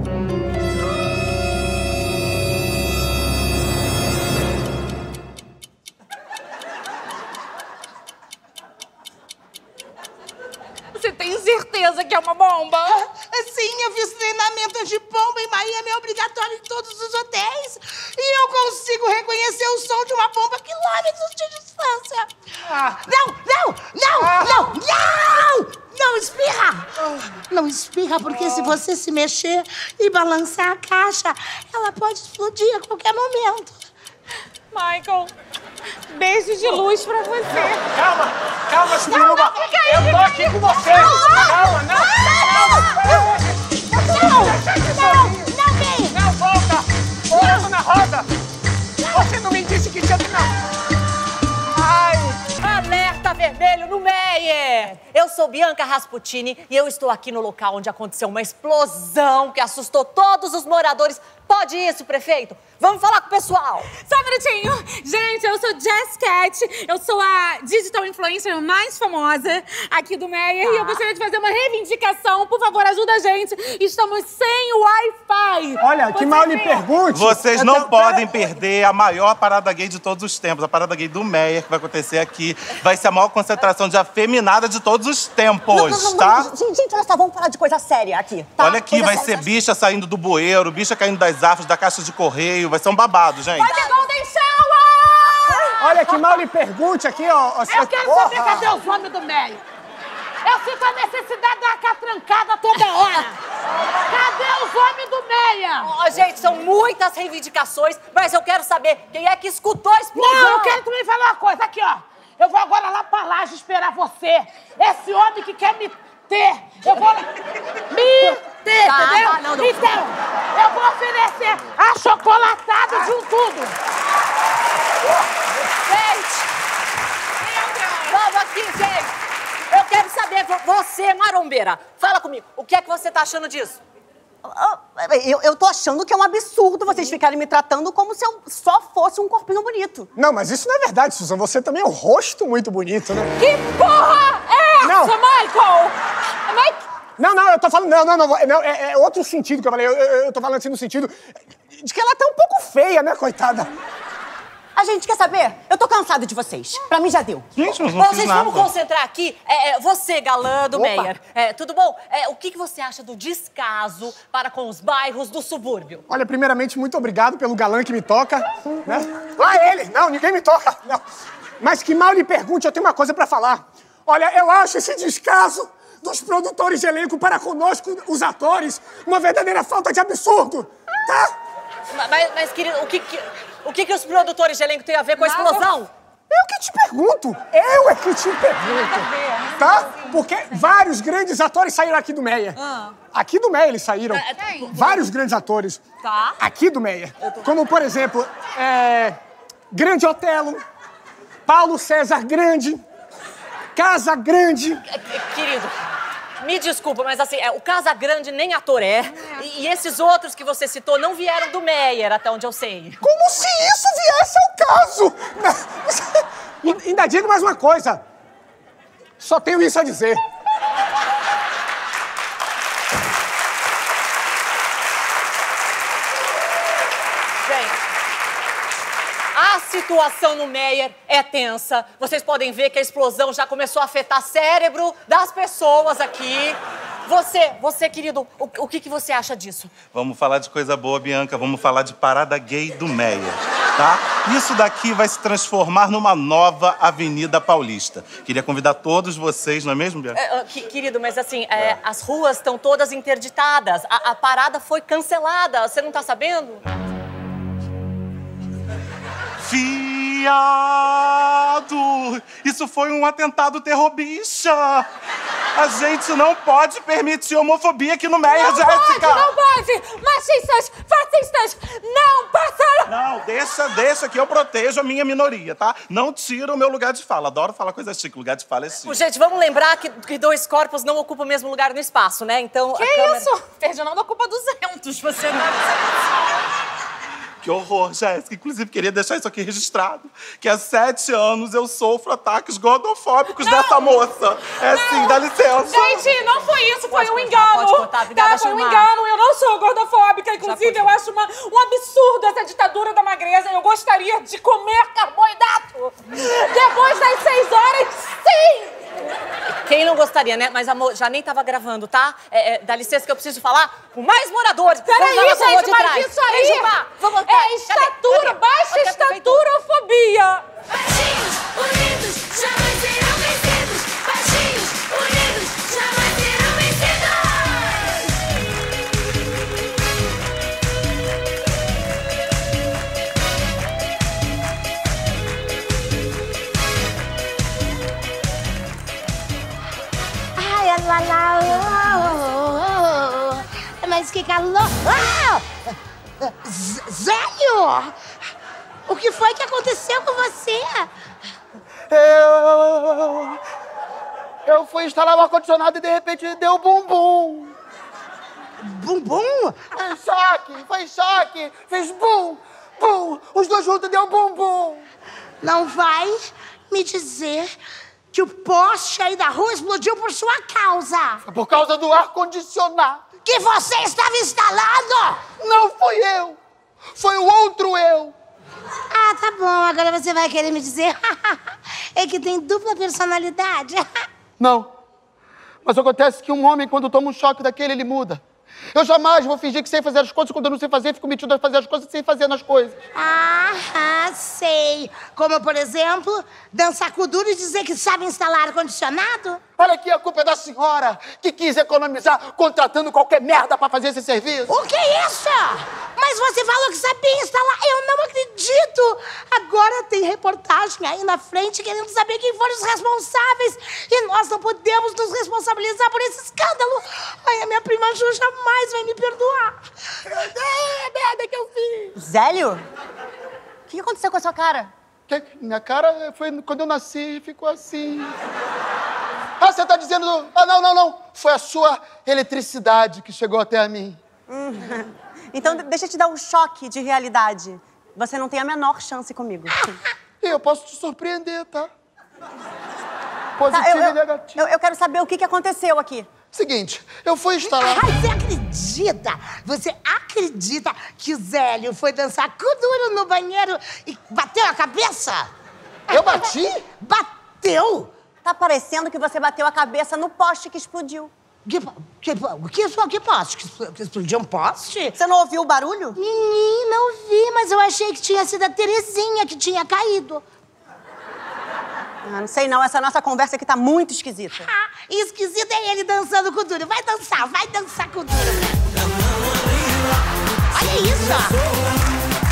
Você tem certeza que é uma bomba? Sim, eu fiz treinamento de bomba em Miami, é obrigatório em todos os hotéis. E eu consigo reconhecer o som de uma bomba a quilômetros de distância. Ah. Não, não, não, ah. não, não! Não espirra! Não espirra, porque se você se mexer e balançar a caixa, ela pode explodir a qualquer momento. Michael, beijo de luz pra você. Calma, calma, Suruba. Eu tô aqui com você. Calma, não. Calma. Não, não, não vem. Não, volta. Olha na roda. Você não me disse que tinha... Não. Ai. Alerta vermelho no Meyer! Eu sou Bianca Rasputini e eu estou aqui no local onde aconteceu uma explosão que assustou todos os moradores. Pode isso, prefeito? Vamos falar com o pessoal. Só um minutinho. Gente, eu sou Jess Cat. Eu sou a digital influencer mais famosa aqui do Meyer. Tá. E eu gostaria de fazer uma reivindicação. Por favor, ajuda a gente. Estamos sem Wi-Fi. Olha, Você que mal lhe pergunte. Vocês não podem perder a maior parada gay de todos os tempos. A parada gay do Meyer, que vai acontecer aqui. Vai ser a maior concentração de afeminada de todos os tempos, não, não, não, tá? Não. Gente, olha só, vamos falar de coisa séria aqui, tá? Olha aqui, coisa vai séria. ser bicha saindo do bueiro, bicha caindo das árvores, da caixa de correio. Vai ser um babado, gente. Vai ter Golden Shower! Olha, que mal lhe pergunte aqui, ó. ó Eu quero porra. saber cadê os homens do meio. Eu sinto a necessidade da catrancada toda hora. Cadê os homens do meia? Ó, oh, gente, são muitas reivindicações, mas eu quero saber quem é que escutou a explosão. Não, eu quero também falar uma coisa. Aqui, ó. Eu vou agora lá pra Laje esperar você. Esse homem que quer me ter. Eu vou... Me ter, tá, entendeu? Tá, não, não. Então, eu vou oferecer achocolatado ah. de um tudo. Gente! Vamos aqui, gente! Eu quero saber, você, marombeira, fala comigo, o que é que você tá achando disso? Eu, eu tô achando que é um absurdo vocês ficarem me tratando como se eu só fosse um corpinho bonito. Não, mas isso não é verdade, Susan. Você também é um rosto muito bonito, né? Que porra é não. essa, Michael? Mike... Não, não, eu tô falando... Não, não, não. não é, é outro sentido que eu falei. Eu, eu, eu tô falando assim no sentido de que ela tá um pouco feia, né, coitada? A gente quer saber? Eu tô cansada de vocês. Pra mim já deu. Gente, mas não Bom, fiz gente, nada. vamos concentrar aqui. É, é, você, galã do Opa. Meyer, é, tudo bom? É, o que, que você acha do descaso para com os bairros do subúrbio? Olha, primeiramente, muito obrigado pelo galã que me toca, né? Lá ele! Não, ninguém me toca. Não. Mas que mal lhe pergunte, eu tenho uma coisa pra falar. Olha, eu acho esse descaso dos produtores de elenco para conosco, os atores, uma verdadeira falta de absurdo, tá? Mas, mas querido, o que que... O que, que os produtores de elenco têm a ver com a explosão? Eu que te pergunto. Eu é que te pergunto. Tá? Porque vários grandes atores saíram aqui do Meyer. Ah. Aqui do Meyer eles saíram. É, é, vários grandes atores. Tá. Aqui do Meyer. Tô... Como, por exemplo, é... Grande Otelo, Paulo César Grande, Casa Grande. Querido, me desculpa, mas assim, é, o Casa Grande nem ator é. é. E, e esses outros que você citou não vieram do Meyer, até onde eu sei. Como se isso viesse ao caso! E ainda digo mais uma coisa. Só tenho isso a dizer. situação no Meyer é tensa. Vocês podem ver que a explosão já começou a afetar o cérebro das pessoas aqui. Você, você, querido, o, o que, que você acha disso? Vamos falar de coisa boa, Bianca. Vamos falar de parada gay do Meyer, tá? Isso daqui vai se transformar numa nova Avenida Paulista. Queria convidar todos vocês, não é mesmo, Bianca? É, que, querido, mas assim, é, as ruas estão todas interditadas. A, a parada foi cancelada. Você não tá sabendo? Viado! Isso foi um atentado terrorista! A gente não pode permitir homofobia aqui no Meyer, Não Jéssica! pode, não pode! Machistas, fascistas, não passarão! Não, deixa, deixa que eu protejo a minha minoria, tá? Não tira o meu lugar de fala. Adoro falar coisa chique, lugar de fala é chique. Gente, vamos lembrar que, que dois corpos não ocupam o mesmo lugar no espaço, né? Então, Que a câmera... isso? Ferdinando ocupa duzentos, você não... Que horror, Jéssica. Inclusive, queria deixar isso aqui registrado. Que há sete anos eu sofro ataques gordofóbicos Não. dessa moça. É sim, dá licença. Gente, não foi isso, foi Pode um cortar, engano. pode cortar, obrigada, tá, foi um Gilmar. engano. Eu não sou gordofóbica. Inclusive, pode. eu acho uma, um absurdo essa ditadura da magreza. Eu gostaria de comer carboidrato. Depois das seis horas, sim! Quem não gostaria, né? Mas, amor, já nem tava gravando, tá? É, é, dá licença que eu preciso falar com mais moradores. Peraí, Vamos lá na rua gente, de mas trás. isso aí Vem, Gilmar, vamos, é cadê? estatura, Cadê? baixa Cadê a prefeitura? estaturofobia. Baixinhos, unidos, jamais serão vencidos. Baixinhos, unidos, jamais serão vencidos. Ai, lá, lá, oh, oh, oh. Mas que calor! Ah! Z- Zélio! O que foi que aconteceu com você? Eu... Eu fui instalar o ar-condicionado e de repente deu bumbum. Bumbum? Foi choque, foi choque. Fez bum, bum. Os dois juntos deu bumbum. Não vai me dizer que o poste aí da rua explodiu por sua causa. Por causa do ar-condicionado. Que você estava instalando! Não fui eu. Foi o outro eu. Ah, tá bom. Agora você vai querer me dizer é que tem dupla personalidade. Não. Mas acontece que um homem, quando toma um choque daquele, ele muda. Eu jamais vou fingir que sei fazer as coisas quando eu não sei fazer, fico metido a fazer as coisas sem fazer nas coisas. Ah, sei. Como, por exemplo, dançar com o duro e dizer que sabe instalar ar-condicionado? Olha aqui, a culpa é da senhora que quis economizar contratando qualquer merda pra fazer esse serviço. O que é isso? Mas você falou que sabia instalar. Eu não acredito. Agora tem reportagem aí na frente querendo saber quem foram os responsáveis. E nós não podemos nos responsabilizar por esse escândalo. Ai, a minha prima Ju jamais vai me perdoar. É a merda que eu fiz. Zélio? O que aconteceu com a sua cara? Que- Minha cara foi quando eu nasci e ficou assim. Ah, você tá dizendo... Ah, não, não, não. Foi a sua eletricidade que chegou até a mim. Hum. Então, de- deixa eu te dar um choque de realidade. Você não tem a menor chance comigo. E eu posso te surpreender, tá? Tá, Positivo eu, eu, e negativo. eu, eu quero saber o que, que aconteceu aqui. Seguinte, eu fui instalar... Ai, você acredita? Você acredita que o Zélio foi dançar com duro no banheiro e bateu a cabeça? Eu bati? Bateu? Tá parecendo que você bateu a cabeça no poste que explodiu. Que, que, que, que poste? Que, que explodiu um poste? Você não ouviu o barulho? Menina, eu vi, mas eu achei que tinha sido a Terezinha que tinha caído. Ah, não sei não, essa nossa conversa aqui tá muito esquisita. Ah, esquisito é ele dançando com o duro. Vai dançar, vai dançar com o duro. Olha isso!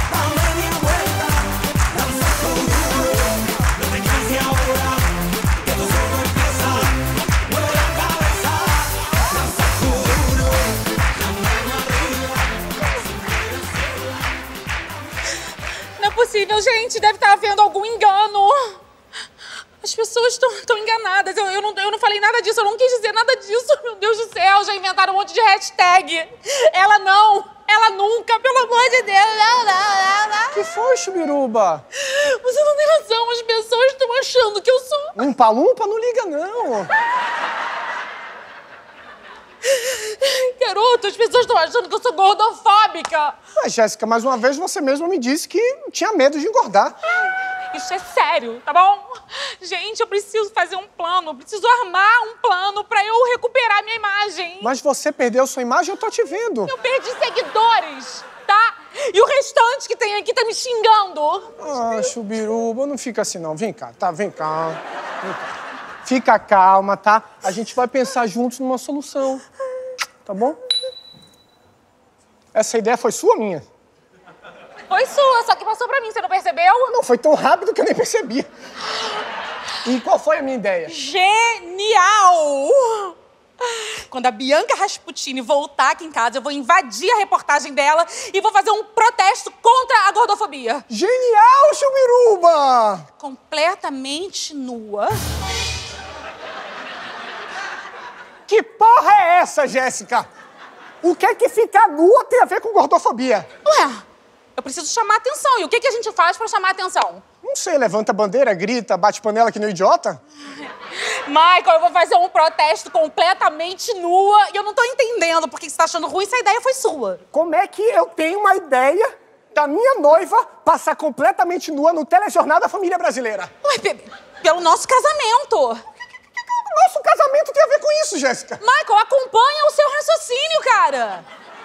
Não é possível, gente. Deve estar havendo algum engano. As pessoas estão enganadas. Eu, eu, não, eu não falei nada disso. Eu não quis dizer nada disso. Meu Deus do céu. Já inventaram um monte de hashtag. Ela não. Ela nunca. Pelo amor de Deus. Não, não, não, não. Que foi, Chubiruba? Você não tem razão. As pessoas estão achando que eu sou... Umpa-lumpa? Não liga, não. Garoto, as pessoas estão achando que eu sou gordofóbica. Ah, Jéssica, mais uma vez você mesma me disse que tinha medo de engordar. Isso é sério, tá bom? Gente, eu preciso fazer um plano, eu preciso armar um plano pra eu recuperar minha imagem. Mas você perdeu sua imagem, eu tô te vendo. Eu perdi seguidores, tá? E o restante que tem aqui tá me xingando. Ah, Chubiruba, não fica assim não. Vem cá, tá? Vem cá. Vem cá. Fica calma, tá? A gente vai pensar juntos numa solução, tá bom? Essa ideia foi sua ou minha? Foi sua, só que passou pra mim, você não percebeu? Não, foi tão rápido que eu nem percebi. E qual foi a minha ideia? Genial! Quando a Bianca Rasputini voltar aqui em casa, eu vou invadir a reportagem dela e vou fazer um protesto contra a gordofobia. Genial, Chubiruba! Completamente nua. Que porra é essa, Jéssica? O que é que ficar nua tem a ver com gordofobia? Ué, eu preciso chamar atenção. E o que, que a gente faz pra chamar atenção? Não sei, levanta a bandeira, grita, bate panela que nem um idiota? Michael, eu vou fazer um protesto completamente nua e eu não tô entendendo por que você tá achando ruim, essa ideia foi sua. Como é que eu tenho uma ideia da minha noiva passar completamente nua no telejornal da família brasileira? Ué, pelo nosso casamento. Nosso casamento tem a ver com isso, Jéssica. Michael, acompanha o seu raciocínio, cara.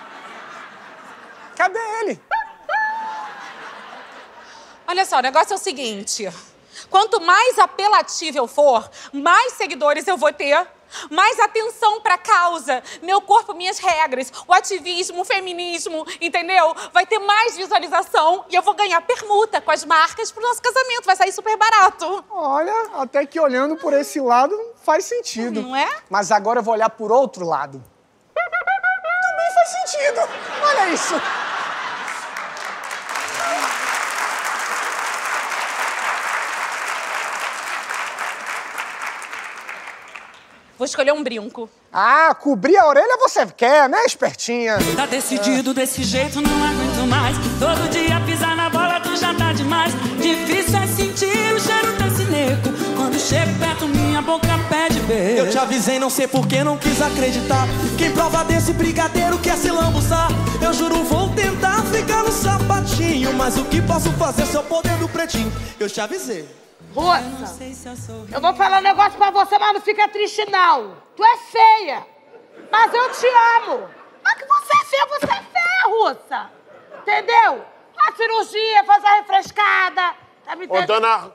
Cadê ele? Olha só, o negócio é o seguinte. Quanto mais apelativo eu for, mais seguidores eu vou ter, mais atenção pra causa, meu corpo, minhas regras, o ativismo, o feminismo, entendeu? Vai ter mais visualização e eu vou ganhar permuta com as marcas pro nosso casamento. Vai sair super barato. Olha, até que olhando por esse lado faz sentido. Não é? Mas agora eu vou olhar por outro lado. Também faz sentido. Olha isso. Vou escolher um brinco. Ah, cobrir a orelha você quer, né, espertinha? Tá decidido desse jeito, não aguento mais. Todo dia pisar na bola, tu já tá demais. Difícil é sentir o cheiro desse nego. Quando chego perto, minha boca pede beijo. Eu te avisei, não sei por que não quis acreditar. Quem prova desse brigadeiro quer se lambuçar. Eu juro, vou tentar ficar no sapatinho. Mas o que posso fazer se eu poder do pretinho? Eu te avisei. Russa, eu vou falar um negócio pra você, mas não fica triste, não. Tu é feia, mas eu te amo. Mas que você é feia, você é feia, Russa. Entendeu? A cirurgia, fazer a refrescada. Tá me Ô, dona...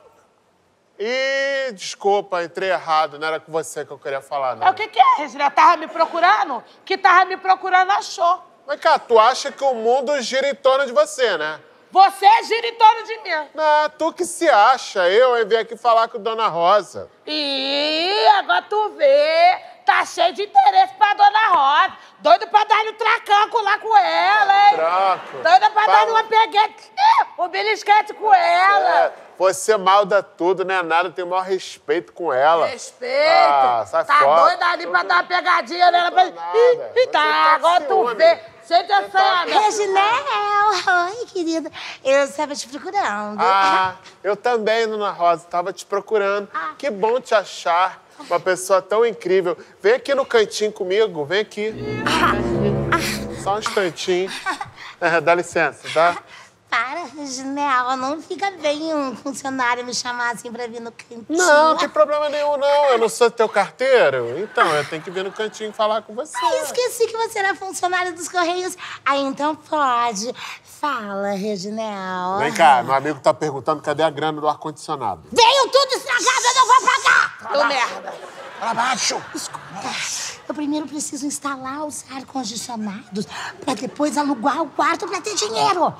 Ih, desculpa, entrei errado. Não era com você que eu queria falar, não. É, o que que é, Regina? Tava me procurando? Que tava me procurando, achou. Mas, cara, tu acha que o mundo gira em torno de você, né? Você gira em torno de mim. Não, tu que se acha. Eu, eu vim aqui falar com Dona Rosa. Ih, agora tu vê. Tá cheio de interesse pra Dona Rosa. Doido pra dar-lhe um tracanco lá com ela, hein? Traco. Doida pra Fala. dar-lhe uma peguete, um belisquete com ela. É, você malda tudo, né? Nada, tem o maior respeito com ela. Respeito. Ah, sai tá fora. doida ali pra dar uma pegadinha nela. Pra... Ih, ih, tá, tá agora tu ciúme. vê. Sente essa, né? Reginel, oi, querida. Eu estava te procurando. Ah, eu também, Dona Rosa, tava te procurando. Que bom te achar. Uma pessoa tão incrível. Vem aqui no cantinho comigo, vem aqui. Só um instantinho. É, dá licença, tá? Para, Reginel, não fica bem um funcionário me chamar assim pra vir no cantinho. Não, não tem problema nenhum, não. Eu não sou teu carteiro. Então, eu tenho que vir no cantinho falar com você. Ai, esqueci que você era funcionário dos Correios. Ah, então pode. Fala, Reginel. Vem cá, meu amigo tá perguntando cadê a grana do ar-condicionado. Veio tudo estragado, eu não vou pagar! Deu merda. Pra baixo. Escuta, eu primeiro preciso instalar os ar-condicionados pra depois alugar o quarto pra ter dinheiro.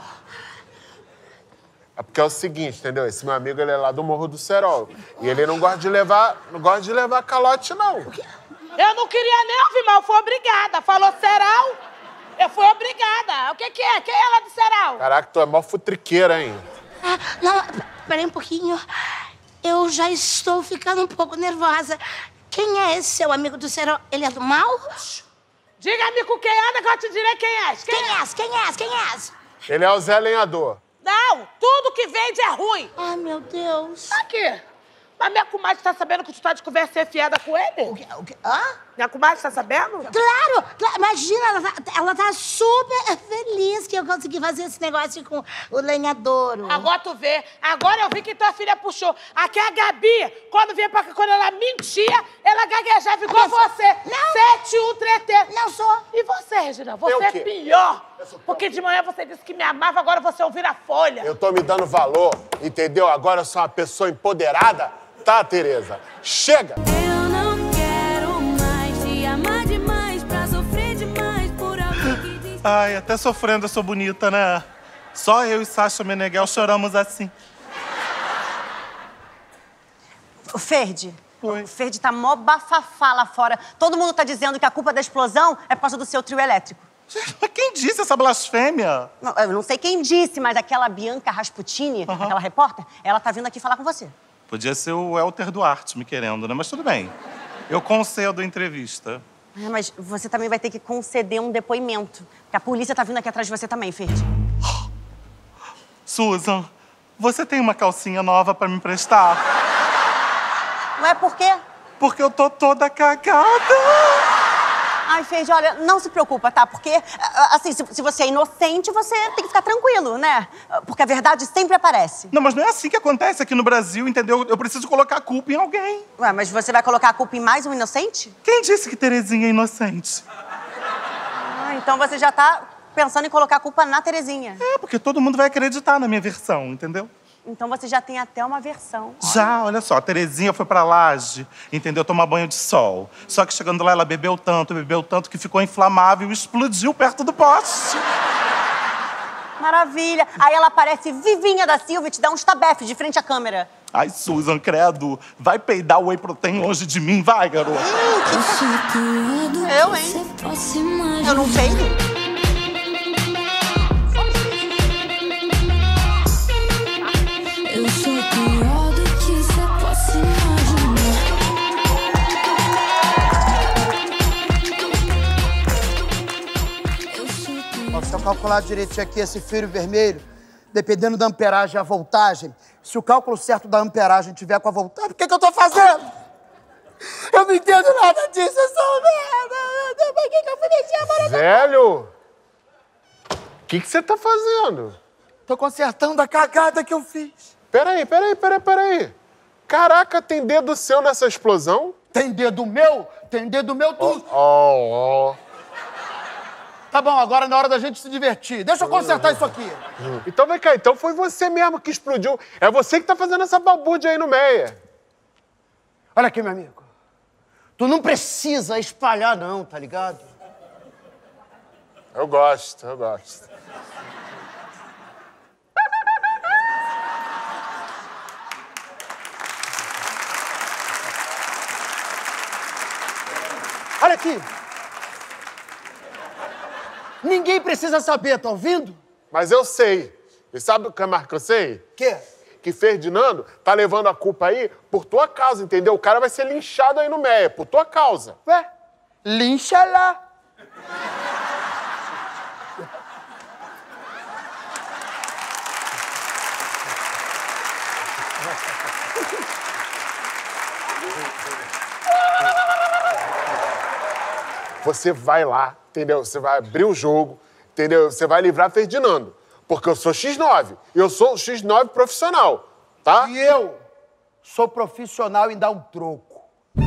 É porque é o seguinte, entendeu? Esse meu amigo, ele é lá do Morro do Cerol. E ele não gosta de levar, não gosta de levar calote, não. Eu não queria nem ouvir, mas eu fui obrigada. Falou Ceral, eu fui obrigada. O que que é? Quem é lá do Ceral? Caraca, tu é mó futriqueira, hein? Ah, não, peraí um pouquinho. Eu já estou ficando um pouco nervosa. Quem é esse seu amigo do Cerol? Ele é do mal? Diga-me com quem anda que eu te direi quem é. Quem, quem é? Quem é? Quem é? Ele é o Zé Lenhador. Não, tudo que vende é ruim. Ai, meu Deus. Aqui. Mas minha comadre tá sabendo que tu tá de conversa enfiada com ele? O quê? O quê? Hã? Minha comadre tá sabendo? Claro, claro. Imagina, ela tá, ela tá super feliz que eu consegui fazer esse negócio com o lenhadouro. Agora tu vê. Agora eu vi que tua filha puxou. Aqui a Gabi, quando vinha pra cá, quando ela mentia, ela gaguejava igual você. Não. sete um tretê. Não sou. E você, Regina? Você Eu é quê? pior. Porque de manhã você disse que me amava, agora você ouvir a folha. Eu tô me dando valor, entendeu? Agora eu sou uma pessoa empoderada, tá, Tereza? Chega! Eu não quero mais te amar demais pra sofrer demais por alguém que diz... Ai, até sofrendo eu sou bonita, né? Só eu e Sasha Meneghel choramos assim. O Ferdi. Oi. O Ferdi tá mó bafafá lá fora. Todo mundo tá dizendo que a culpa da explosão é por causa do seu trio elétrico. Mas quem disse essa blasfêmia? Não, eu não sei quem disse, mas aquela Bianca Rasputini, Uhum. aquela repórter, ela tá vindo aqui falar com você. Podia ser o Elter Duarte me querendo, né? Mas tudo bem. Eu concedo a entrevista. É, mas você também vai ter que conceder um depoimento. Porque a polícia tá vindo aqui atrás de você também, Ferdi. Susan, você tem uma calcinha nova pra me emprestar? Não é por quê? Porque eu tô toda cagada. Ai, Ferdi, olha, não se preocupa, tá? Porque, assim, se, se você é inocente, você tem que ficar tranquilo, né? Porque a verdade sempre aparece. Não, mas não é assim que acontece aqui no Brasil, entendeu? Eu preciso colocar a culpa em alguém. Ué, mas você vai colocar a culpa em mais um inocente? Quem disse que Terezinha é inocente? Ah, então você já tá pensando em colocar a culpa na Terezinha. É, porque todo mundo vai acreditar na minha versão, entendeu? Então você já tem até uma versão. Já, olha só, a Terezinha foi pra laje, entendeu? Tomar banho de sol. Só que chegando lá, ela bebeu tanto, bebeu tanto, que ficou inflamável e explodiu perto do poste. Maravilha. Aí ela aparece vivinha da Silva e te dá uns tabefes de frente à câmera. Ai, Susan, credo, vai peidar o whey protein longe de mim, vai, garoto. Eu, hein? Eu não peido? Eu sou pior do que você possa imaginar. Eu sou Ó, se eu calcular direitinho aqui esse fio vermelho, dependendo da amperagem e a voltagem, se o cálculo certo da amperagem tiver com a voltagem, o que, que eu tô fazendo? Eu não entendo nada disso, eu sou um merda. Por que, que eu fui mexer a bola? Velho, o que que você tá fazendo? Tô consertando a cagada que eu fiz. Peraí, peraí, peraí, peraí. Caraca, tem dedo seu nessa explosão? Tem dedo meu? Tem dedo meu tudo. Ó, ó. Tá bom, agora é na hora da gente se divertir. Deixa eu consertar isso aqui. Então vem cá, então foi você mesmo que explodiu. É você que tá fazendo essa balbúrdia aí no Meia. Olha aqui, meu amigo. Tu não precisa espalhar, não, tá ligado? Eu gosto, eu gosto. Olha aqui. Ninguém precisa saber, tá ouvindo? Mas eu sei. E sabe o que mais que eu sei? Quê? Que Ferdinando tá levando a culpa aí por tua causa, entendeu? O cara vai ser linchado aí no Meia, por tua causa. Ué? Lincha lá. Você vai lá, entendeu? Você vai abrir o jogo, entendeu? Você vai livrar Ferdinando. Porque eu sou xis nove. E eu sou o xis nove profissional, tá? E eu sou profissional em dar um troco.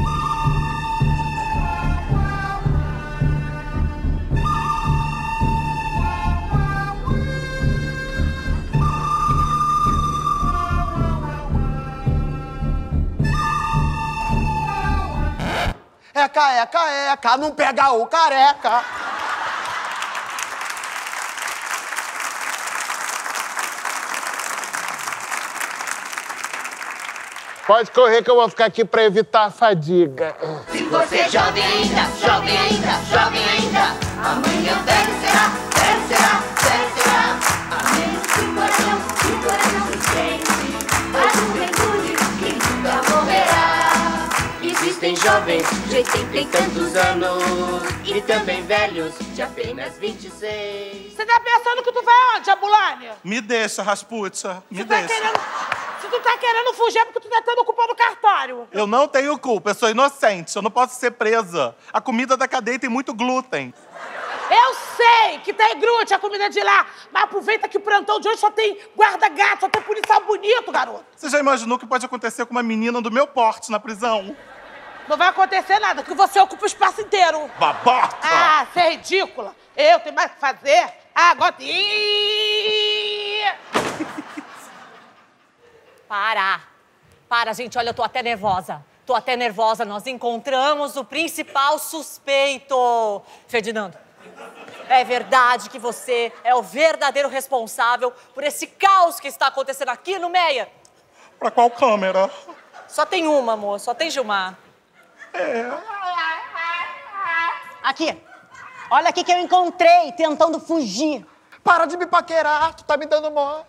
Eca, eca, eca, não pega o careca. Pode correr que eu vou ficar aqui pra evitar a fadiga. Se você é jovem ainda, jovem ainda, jovem ainda, amanhã velho será, velho será, velho será. A menos que o coração, que o coração se sente, a juventude que nunca morrerá. Existem jovens de oitenta e tantos anos e também velhos de apenas vinte e seis. Você tá pensando que tu vai onde, Abulânia? Me deixa, Rasputia, me Você tá deixa. querendo... Se tu tá querendo querendo fugir porque tu tá tendo culpa do cartório. Eu não tenho culpa, eu sou inocente, eu não posso ser presa. A comida da cadeia tem muito glúten. Eu sei que tem glúten a comida de lá, mas aproveita que o plantão de hoje só tem guarda-gato, só tem policial bonito, garoto. Você já imaginou o que pode acontecer com uma menina do meu porte na prisão? Não vai acontecer nada, que você ocupa o espaço inteiro. Babaca! Ah, você é ridícula. Eu tenho mais o que fazer. Ah, agora... Para. Para, gente. Olha, eu tô até nervosa. Tô até nervosa. Nós encontramos o principal suspeito. Ferdinando, é verdade que você é o verdadeiro responsável por esse caos que está acontecendo aqui no Meia? Pra qual câmera? Só tem uma, amor. Só tem Gilmar. É. Aqui. Olha aqui que eu encontrei tentando fugir. Para de me paquerar, tu tá me dando mole.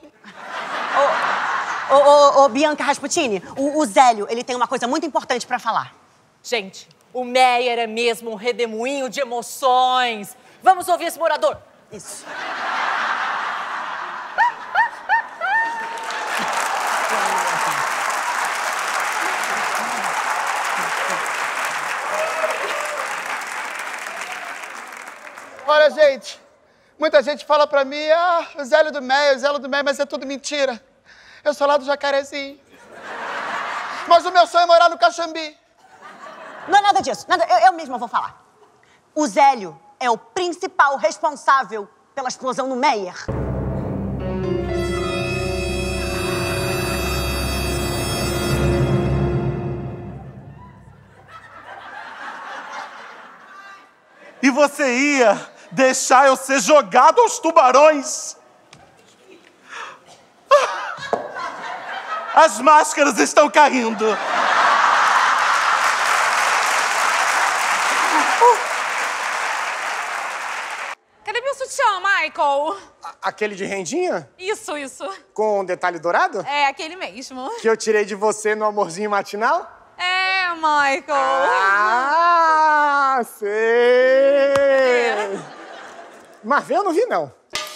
Ô, ô, ô, Bianca Rasputini, o, o Zélio, ele tem uma coisa muito importante pra falar. Gente, o Meyer é mesmo um redemoinho de emoções. Vamos ouvir esse morador. Isso. Olha, gente, muita gente fala pra mim, ah, o Zélio do Meia, o Zélio do Meia, mas é tudo mentira. Eu sou lá do Jacarezinho. Mas o meu sonho é morar no Caxambi. Não é nada disso, nada, eu, eu mesma vou falar. O Zélio é o principal responsável pela explosão no Meyer. E você ia deixar eu ser jogado aos tubarões? As máscaras estão caindo. Cadê meu sutiã, Michael? A- aquele de rendinha? Isso, isso. Com detalhe dourado? É, aquele mesmo. Que eu tirei de você no amorzinho matinal? É, Michael. Ah, sei! É. Mas eu não vi, não.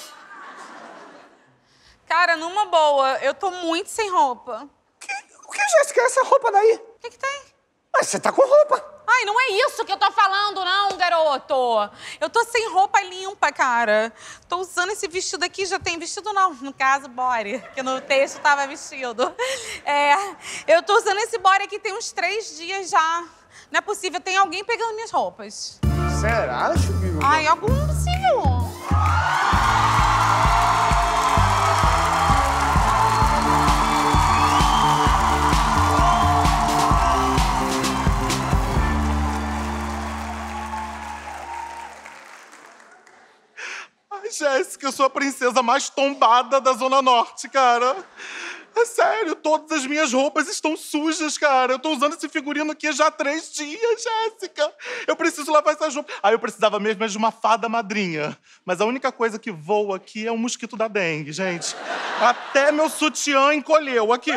Cara, numa boa, eu tô muito sem roupa. O que, Jéssica, é essa roupa daí? O que que tem? Mas você tá com roupa. Ai, não é isso que eu tô falando, não, garoto. Eu tô sem roupa limpa, cara. Tô usando esse vestido aqui, já tem vestido não, no caso, body, que no texto tava vestido. É, eu tô usando esse body aqui tem uns três dias já. Não é possível, tem alguém pegando minhas roupas. Será, Chubiru? Ai, algo impossível. Ai, Jéssica, eu sou a princesa mais tombada da Zona Norte, cara. É sério, todas as minhas roupas estão sujas, cara. Eu tô usando esse figurino aqui já há três dias, Jéssica. Eu preciso lavar essas roupas. Aí eu precisava mesmo de uma fada madrinha. Mas a única coisa que voa aqui é o mosquito da dengue, gente. Até meu sutiã encolheu aqui.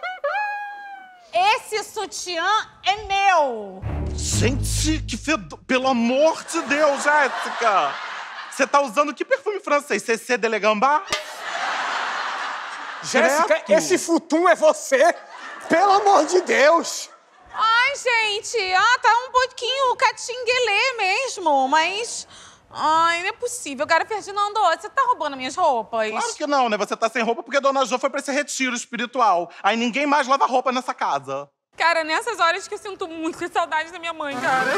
Esse sutiã é meu. Gente, que fedor. Pelo amor de Deus, Jéssica. Você tá usando que perfume francês? C C de Legambá? Jéssica, esse futum é você? Pelo amor de Deus! Ai, gente, ah, tá um pouquinho catinguelê mesmo, mas... Ai, não é possível. Cara, Ferdinando, você tá roubando minhas roupas? Claro que não, né? Você tá sem roupa porque a Dona Jo foi pra esse retiro espiritual. Aí ninguém mais lava roupa nessa casa. Cara, nessas horas que eu sinto muita saudade da minha mãe, cara.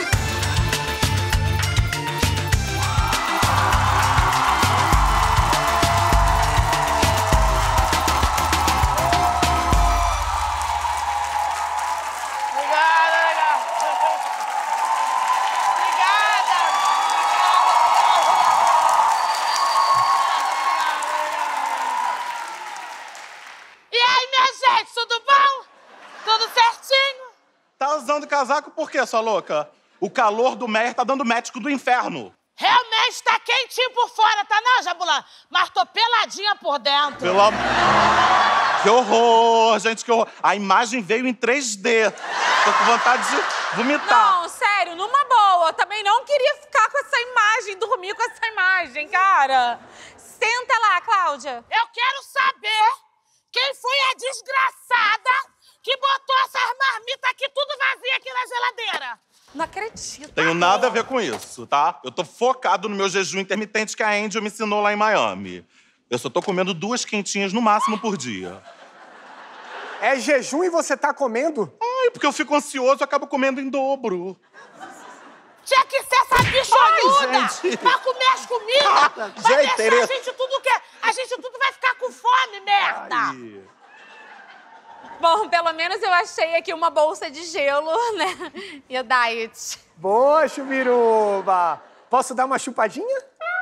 Tá usando casaco por quê, sua louca? O calor do Meyer tá dando médico do inferno. Realmente tá quentinho por fora, tá não, Jabulã? Mas tô peladinha por dentro. Pelo amor... Que horror, gente, que horror. A imagem veio em três D. Tô com vontade de vomitar. Não, sério, numa boa. Também não queria ficar com essa imagem, dormir com essa imagem, cara. Senta lá, Cláudia. Eu quero saber quem foi a desgraçada tenho nada a ver com isso, tá? Eu tô focado no meu jejum intermitente que a Angel me ensinou lá em Miami. Eu só tô comendo duas quentinhas no máximo por dia. É jejum e você tá comendo? Ai, porque eu fico ansioso e acabo comendo em dobro. Tinha que ser essa bichonuda Ai, gente. pra comer as comidas. Ah, vai gente, deixar Tereza. a gente tudo que... A gente tudo vai ficar com fome, merda. Ai. Bom, pelo menos eu achei aqui uma bolsa de gelo, né? E o diet. Boa, Chubiruba! Posso dar uma chupadinha?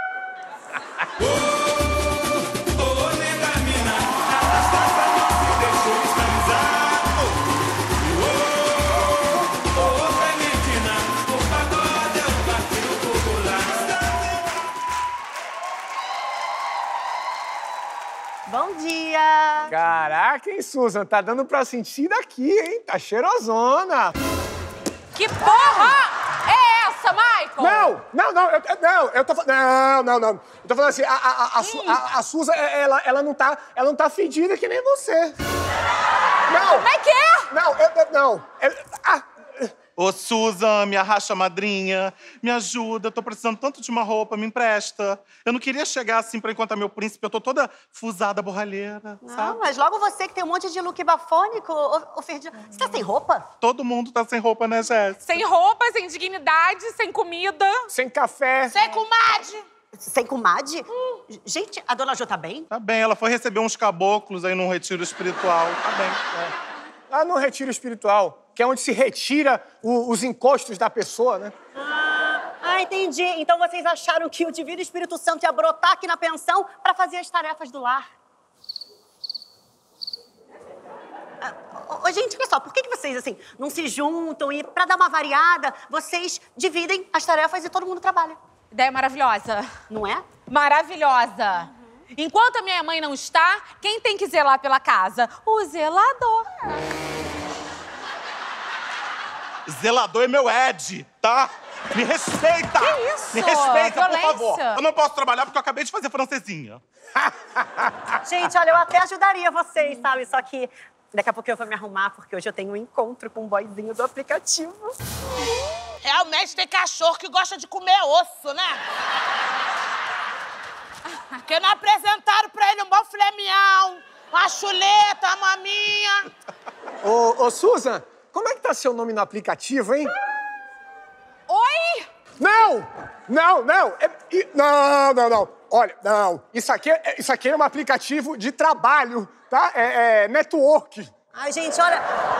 Bom dia! Caraca, hein, Susan? Tá dando pra sentir daqui, hein? Tá cheirosona! Que porra é essa, Michael? Não, não, não, eu, eu- não, eu tô falando. Não, não, não. Eu tô falando assim, a, a, a, Su- a, a Susan, ela, ela, não tá, ela não tá fedida que nem você. Não! Como é que é? Não, eu, eu- não. Eu- ah, Ô, Susan, me arracha madrinha, me ajuda, eu tô precisando tanto de uma roupa, me empresta. Eu não queria chegar assim pra encontrar meu príncipe, eu tô toda fusada, borralheira, Não, sabe? mas logo você que tem um monte de look bafônico, ô, ô Ferdi, você tá sem roupa? Todo mundo tá sem roupa, né, Jéssica? Sem roupa, sem dignidade, sem comida. sem café. Sem comadre. Sem comadre? Gente, a dona Jo tá bem? Tá bem, ela foi receber uns caboclos aí num retiro espiritual, tá bem. Lá no retiro espiritual, que é onde se retira o- os encostos da pessoa, né? Ah, ah, entendi. Então vocês acharam que o Divino Espírito Santo ia brotar aqui na pensão pra fazer as tarefas do lar. Ah, ô, ô, gente, olha só, por que, que vocês, assim, não se juntam e, pra dar uma variada, vocês dividem as tarefas e todo mundo trabalha? Ideia maravilhosa. Não é? Maravilhosa. Enquanto a minha mãe não está, quem tem que zelar pela casa? O zelador. Zelador é meu Ed, tá? Me respeita! Que isso? Me respeita, Violência. por favor. Eu não posso trabalhar porque eu acabei de fazer francesinha. Gente, olha, eu até ajudaria vocês, sabe? Só que daqui a pouco eu vou me arrumar, porque hoje eu tenho um encontro com um boyzinho do aplicativo. Realmente tem cachorro que gosta de comer osso, né? Porque não apresentaram pra ele um bom filé mignon, uma chuleta, uma maminha. Ô, ô, Susan, como é que tá seu nome no aplicativo, hein? Oi? Não! Não, não! É- e- não, não, não. Olha, não. Isso aqui, é, isso aqui é um aplicativo de trabalho, tá? É, é network. Ai, gente, olha...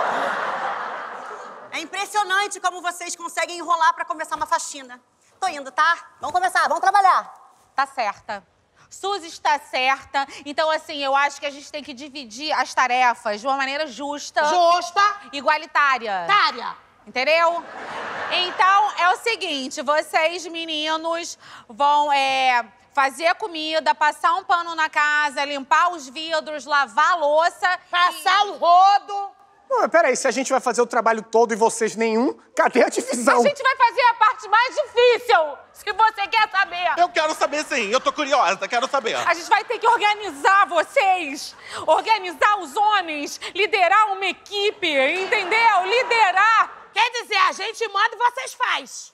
É impressionante como vocês conseguem enrolar pra começar uma faxina. Tô indo, tá? Vamos começar, vamos trabalhar. Tá certa. Suzy está certa. Então, assim, eu acho que a gente tem que dividir as tarefas de uma maneira justa. Justa. Igualitária. Tária. Entendeu? Então, é o seguinte, vocês, meninos, vão é, fazer a comida, passar um pano na casa, limpar os vidros, lavar a louça. Passar o rodo. Não, mas peraí, se a gente vai fazer o trabalho todo e vocês nenhum, cadê a divisão? A gente vai fazer a parte mais difícil, se você quer saber. Eu quero saber, sim. Eu tô curiosa, quero saber. A gente vai ter que organizar vocês, organizar os homens, liderar uma equipe, entendeu? Liderar. Quer dizer, a gente manda e vocês faz.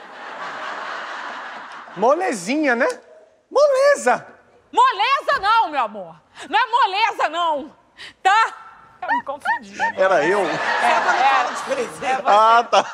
Molezinha, né? Moleza! Moleza não, meu amor. Não é moleza, não. Tá? Eu me confundi. Era eu? É, é. Ah, tá.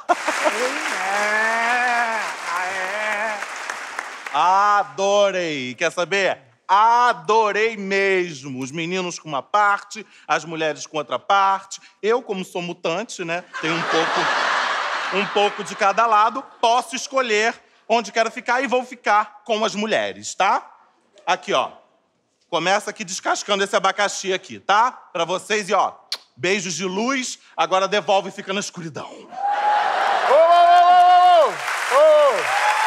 É, é. Adorei. Quer saber? Adorei mesmo. Os meninos com uma parte, as mulheres com outra parte. Eu, como sou mutante, né? Tenho um pouco, um pouco de cada lado. Posso escolher onde quero ficar e vou ficar com as mulheres, tá? Aqui, ó. Começa aqui descascando esse abacaxi aqui, tá? Pra vocês e, ó, beijos de luz. Agora devolve e fica na escuridão. Ô, ô, ô, ô, ô!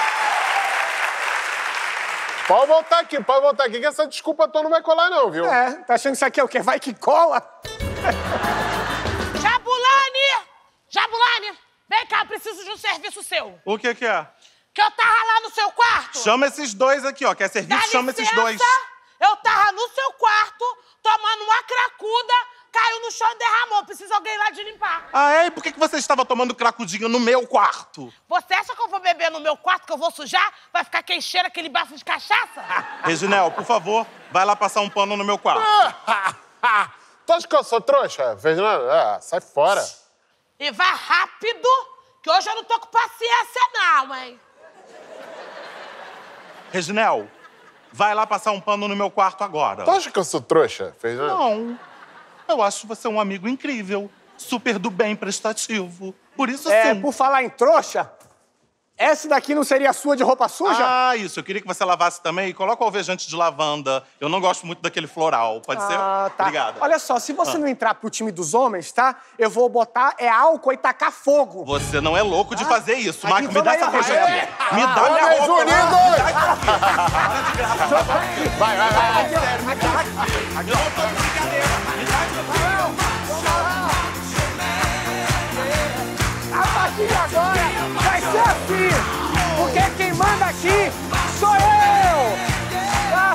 Pode voltar aqui, pode voltar aqui, que essa desculpa tua não vai colar não, viu? É, tá achando que isso aqui é o quê? Vai que cola? Jabulani! Jabulani! Vem cá, eu preciso de um serviço seu. O que que é? Que eu tava lá no seu quarto. Chama esses dois aqui, ó. Quer serviço? Dá Chama esses licença, dois. Eu tava no seu quarto, tomando uma cracuda, caiu no chão e derramou. Precisa alguém lá de limpar. Ah, é? E por que que você estava tomando cracudinha no meu quarto? Você acha que eu vou beber no meu quarto, que eu vou sujar? Vai ficar quem cheira aquele bafo de cachaça? Reginel, por favor, vai lá passar um pano no meu quarto. Tu acha que eu sou trouxa, Fernando? Ah, sai fora. E vá rápido, que hoje eu não tô com paciência não, hein? Reginel, vai lá passar um pano no meu quarto agora. Tu acha que eu sou trouxa, Fernando? Não. Eu acho você um amigo incrível, super do bem, prestativo. Por isso, É, sim. por falar em trouxa, essa daqui não seria a sua de roupa suja? Ah, isso. Eu queria que você lavasse também. E coloca o alvejante de lavanda. Eu não gosto muito daquele floral. Pode ser? Ah, tá. Obrigada. Olha só, se você Ah. não entrar pro time dos homens, tá? Eu vou botar é álcool e tacar fogo. Você não é louco de fazer isso. Aqui, Marco, me dá vamos essa aí, roupa Rogério. aqui. Me dá Ah, minha Homens roupa. Unidos! Vai, vai, vai. Eu não tô de brincadeira. Me dá A partir de agora vai ser assim. Porque quem manda aqui sou eu. Tá?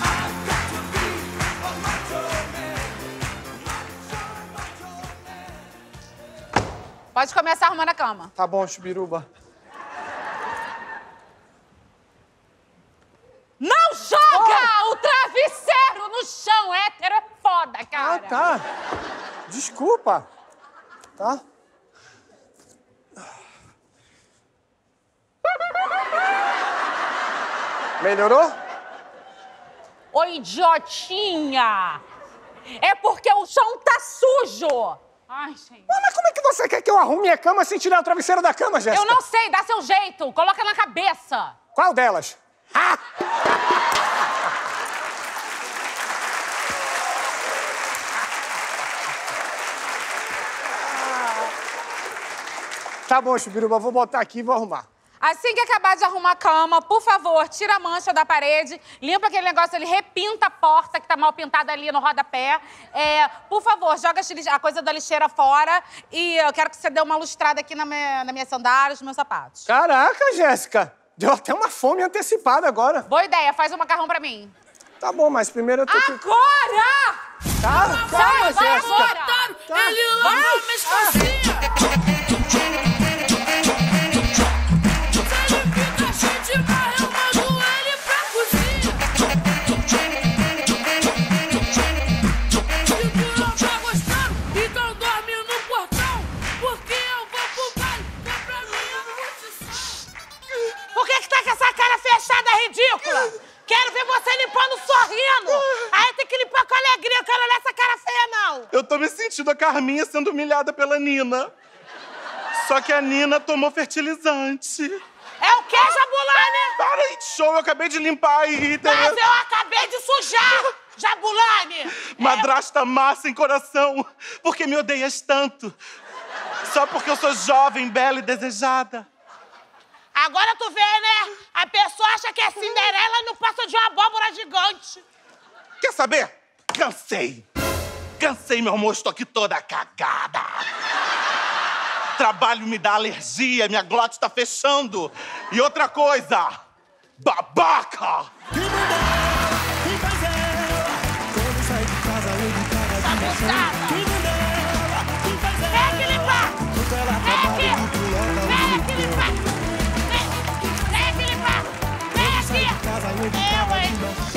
Pode começar arrumando a cama. Tá bom, Chubiruba. Não joga o travesseiro no chão! Hétero é foda, cara. Ah, tá. Desculpa. Tá? Melhorou? Ô, idiotinha! É porque o chão tá sujo! Ai, gente. Ah, mas como é que você quer que eu arrume minha cama sem tirar o travesseiro da cama, Jéssica? Eu não sei, dá seu jeito. Coloca na cabeça. Qual delas? Ah! Tá bom, Chubiruba, vou botar aqui e vou arrumar. Assim que acabar de arrumar a cama, por favor, tira a mancha da parede, limpa aquele negócio ali, repinta a porta que tá mal pintada ali no rodapé. É, por favor, joga a coisa da lixeira fora e eu quero que você dê uma lustrada aqui na minha, na minha sandália, nos meus sapatos. Caraca, Jéssica! Deu até uma fome antecipada agora. Boa ideia, faz um macarrão pra mim. Tá bom, mas primeiro eu tenho que... Agora! Calma, Sai, calma, vai Jéssica! agora! Tá. Ele lavou minhas calcinhas! Ridícula! Quero ver você limpando sorrindo! Aí tem que limpar com alegria, eu quero olhar essa cara feia, não! Eu tô me sentindo a Carminha sendo humilhada pela Nina. Só que a Nina tomou fertilizante. É o quê, Jabulani? Para aí de show, eu acabei de limpar aí. Mas eu acabei de sujar, Jabulani! Madrasta má sem coração, porque me odeias tanto. Só porque eu sou jovem, bela e desejada. Agora tu vê, né? A pessoa acha que é Cinderela e não passa de uma abóbora gigante. Quer saber? Cansei. Cansei, meu amor, estou aqui toda cagada. Trabalho me dá alergia, minha glote tá fechando. E outra coisa, babaca! Vem aqui limpar! Vem aqui! Vem aqui limpar! Vem aqui limpar! Vem aqui! Eu, hein?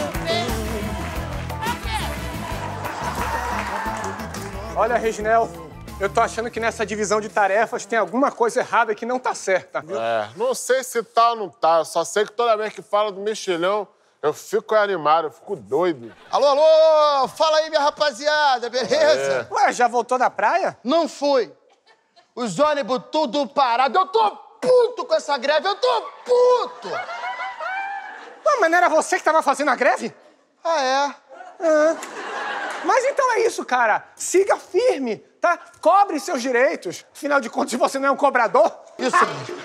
Olha, Reginel, eu tô achando que nessa divisão de tarefas tem alguma coisa errada que não tá certa, viu? É, não sei se tá ou não tá. Eu só sei que toda vez que fala do mexilhão, eu fico animado, eu fico doido. Alô, alô! Fala aí, minha rapaziada, beleza? É. Ué, já voltou da praia? Não fui. Os ônibus tudo parado. Eu tô puto com essa greve, eu tô puto! Ué, mas não era você que tava fazendo a greve? Ah, é? Ah. Mas então é isso, cara. Siga firme, tá? Cobre seus direitos. Afinal de contas, você não é um cobrador? Isso mesmo.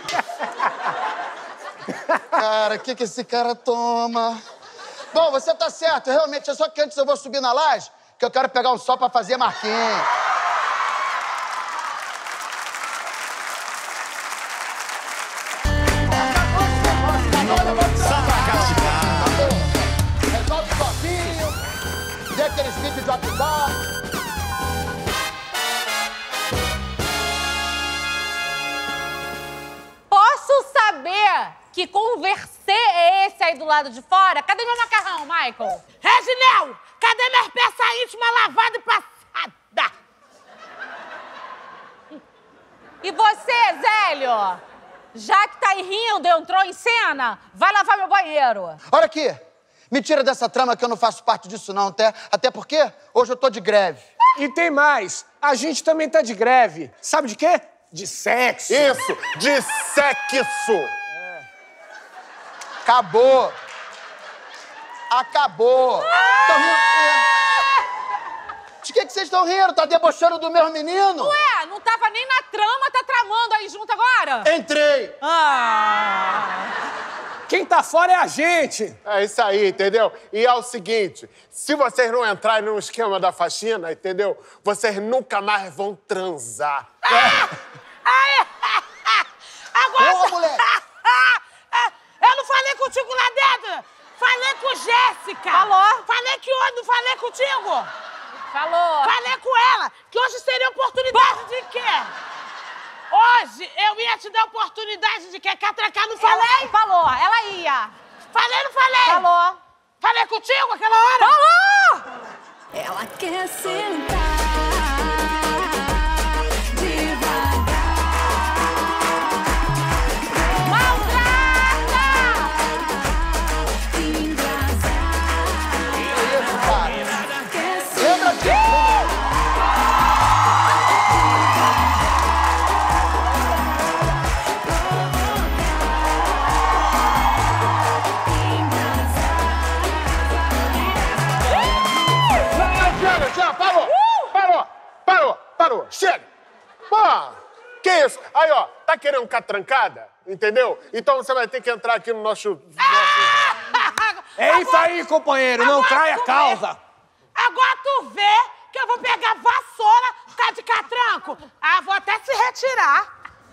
Cara, o que, que esse cara toma? Bom, você tá certo, realmente. É só que antes eu vou subir na laje, que eu quero pegar um sol pra fazer marquinhos. Resolve sozinho. Vê aqueles vídeos de WhatsApp. lado de fora. Cadê meu macarrão, Michael? Reginel, cadê minhas peças íntimas lavadas e passadas? E você, Zélio? Já que tá aí rindo, entrou em cena, vai lavar meu banheiro. Olha aqui, me tira dessa trama que eu não faço parte disso não, até, até porque hoje eu tô de greve. E tem mais, a gente também tá de greve. Sabe de quê? De sexo. Isso, de sexo. É. Acabou. Acabou. Tão rindo. De que que vocês estão rindo? Tá debochando do meu menino? Ué, não tava nem na trama, tá tramando aí junto agora? Entrei. Ah... Quem tá fora é a gente. É isso aí, entendeu? E é o seguinte, se vocês não entrarem no esquema da faxina, entendeu? Vocês nunca mais vão transar. Ah! Ai, agora... Boa, moleque. Eu não falei contigo lá dentro. Falei com Jéssica. Falou. Falei que hoje não falei contigo. Falou. Falei com ela que hoje seria oportunidade de quê? Hoje eu ia te dar oportunidade de quê? Quer trancar, não falei? Ela falou, ela ia. Falei, não falei? Falou. Falei contigo aquela hora? Falou! Ela quer sentar devagar. Maltrata! Engraçar. Que isso, cara? Quer Lembra disso? Já, parou! Parou! Parou! Parou! Chega! Pô, que isso? Aí, ó, tá querendo ficar trancada? Entendeu? Então você vai ter que entrar aqui no nosso... nosso... É isso aí, companheiro, não trai a causa. Agora tu vê que eu vou pegar vassoura, ficar de catranco. Ah, vou até se retirar.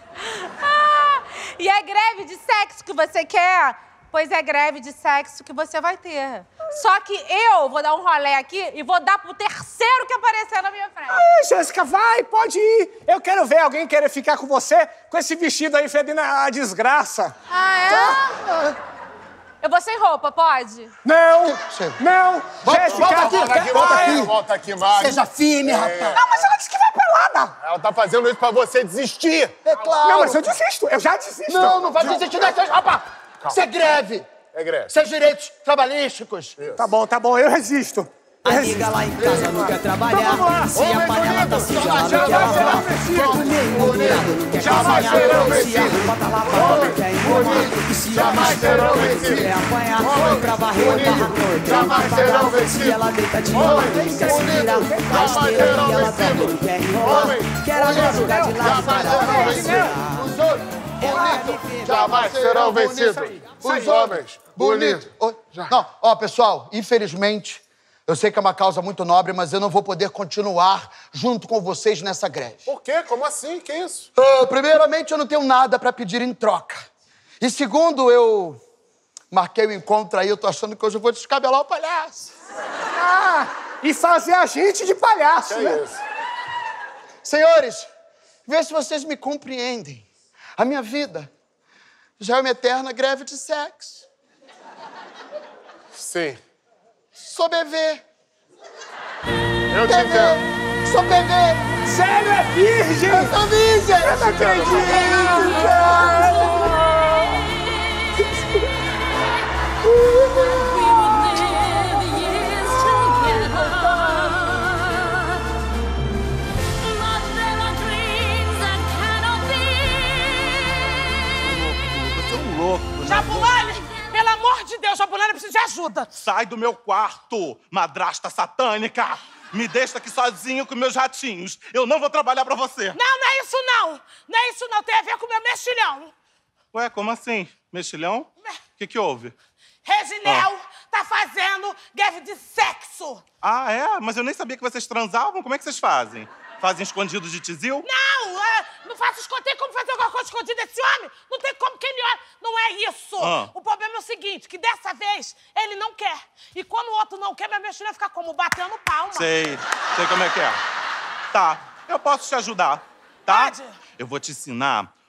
Ah, e é greve de sexo que você quer? Pois é greve de sexo que você vai ter. Só que eu vou dar um rolê aqui e vou dar pro terceiro que aparecer na minha frente. Ai, Jéssica, vai, pode ir. Eu quero ver alguém querer ficar com você com esse vestido aí fedendo a desgraça. Ah, é? Tá? Eu vou sem roupa, pode? Não, Chega. não. Volta, Jéssica, volta aqui, Volta aqui, volta volta aqui. aqui, volta aqui, Mari. Seja firme, rapaz. Não, mas ela disse que vai pelada. Ela tá fazendo isso pra você desistir. É claro. Não, mas eu desisto, eu já desisto. Não, não vai desistir dessas, rapaz. Isso é greve. É greve. Seus direitos trabalhísticos. Tá bom, tá bom, eu resisto. Eu Amiga lá em casa não quer trabalhar. Então vamos lá. Se a panela tá suja, ela não quer lavar. Come meio engordurado, não quer Jamais cozinhar. serão Se a vencidos. roupa tá lavada, não quer engomar. E se a Jamais serão vencidos. quer apanhar, vem pra varrer o barracão. Jamais serão Se vencidos. ela deita de lado, não quer se virar. Rasteira e ela também não quer enrolar. Quer a jogar de lado para vencer. Os outros, bonitos, jamais serão vencidos. Os homens, bonitos. Não, ó, pessoal, infelizmente, eu sei que é uma causa muito nobre, mas eu não vou poder continuar junto com vocês nessa greve. Por quê? Como assim? Que isso? Ah, primeiramente, eu não tenho nada pra pedir em troca. E segundo, eu marquei o encontro aí, eu tô achando que hoje eu vou descabelar o palhaço. Ah, e fazer a gente de palhaço, Que né? isso? Senhores, vê se vocês me compreendem. A minha vida já é uma eterna greve de sexo. Sim. Sou bebê. Eu te Bebê. entendo. Sou bebê. Sério, é virgem? Eu sou virgem. Eu não acredito, cara. Você é um louco. né? Jabulani, pelo amor de Deus, Jabulani, eu preciso de ajuda. Sai do meu quarto, madrasta satânica. Me deixa aqui sozinho com meus ratinhos. Eu não vou trabalhar pra você. Não, não é isso não. Não é isso não, tem a ver com o meu mexilhão. Ué, como assim? Mexilhão? O que que houve? Reginel tá fazendo greve de sexo. Ah, é? Mas eu nem sabia que vocês transavam. Como é que vocês fazem? Fazem escondido de tizil? Não, é, não faço esconder. Tem como fazer alguma coisa escondida desse homem? Não tem como que ele olha. Não é isso. Ah. O problema é o seguinte, que dessa vez ele não quer. E quando o outro não quer, minha mexilha fica como? Batendo palma. Sei, sei como é que é. Tá, eu posso te ajudar, tá? Pode. Eu vou te ensinar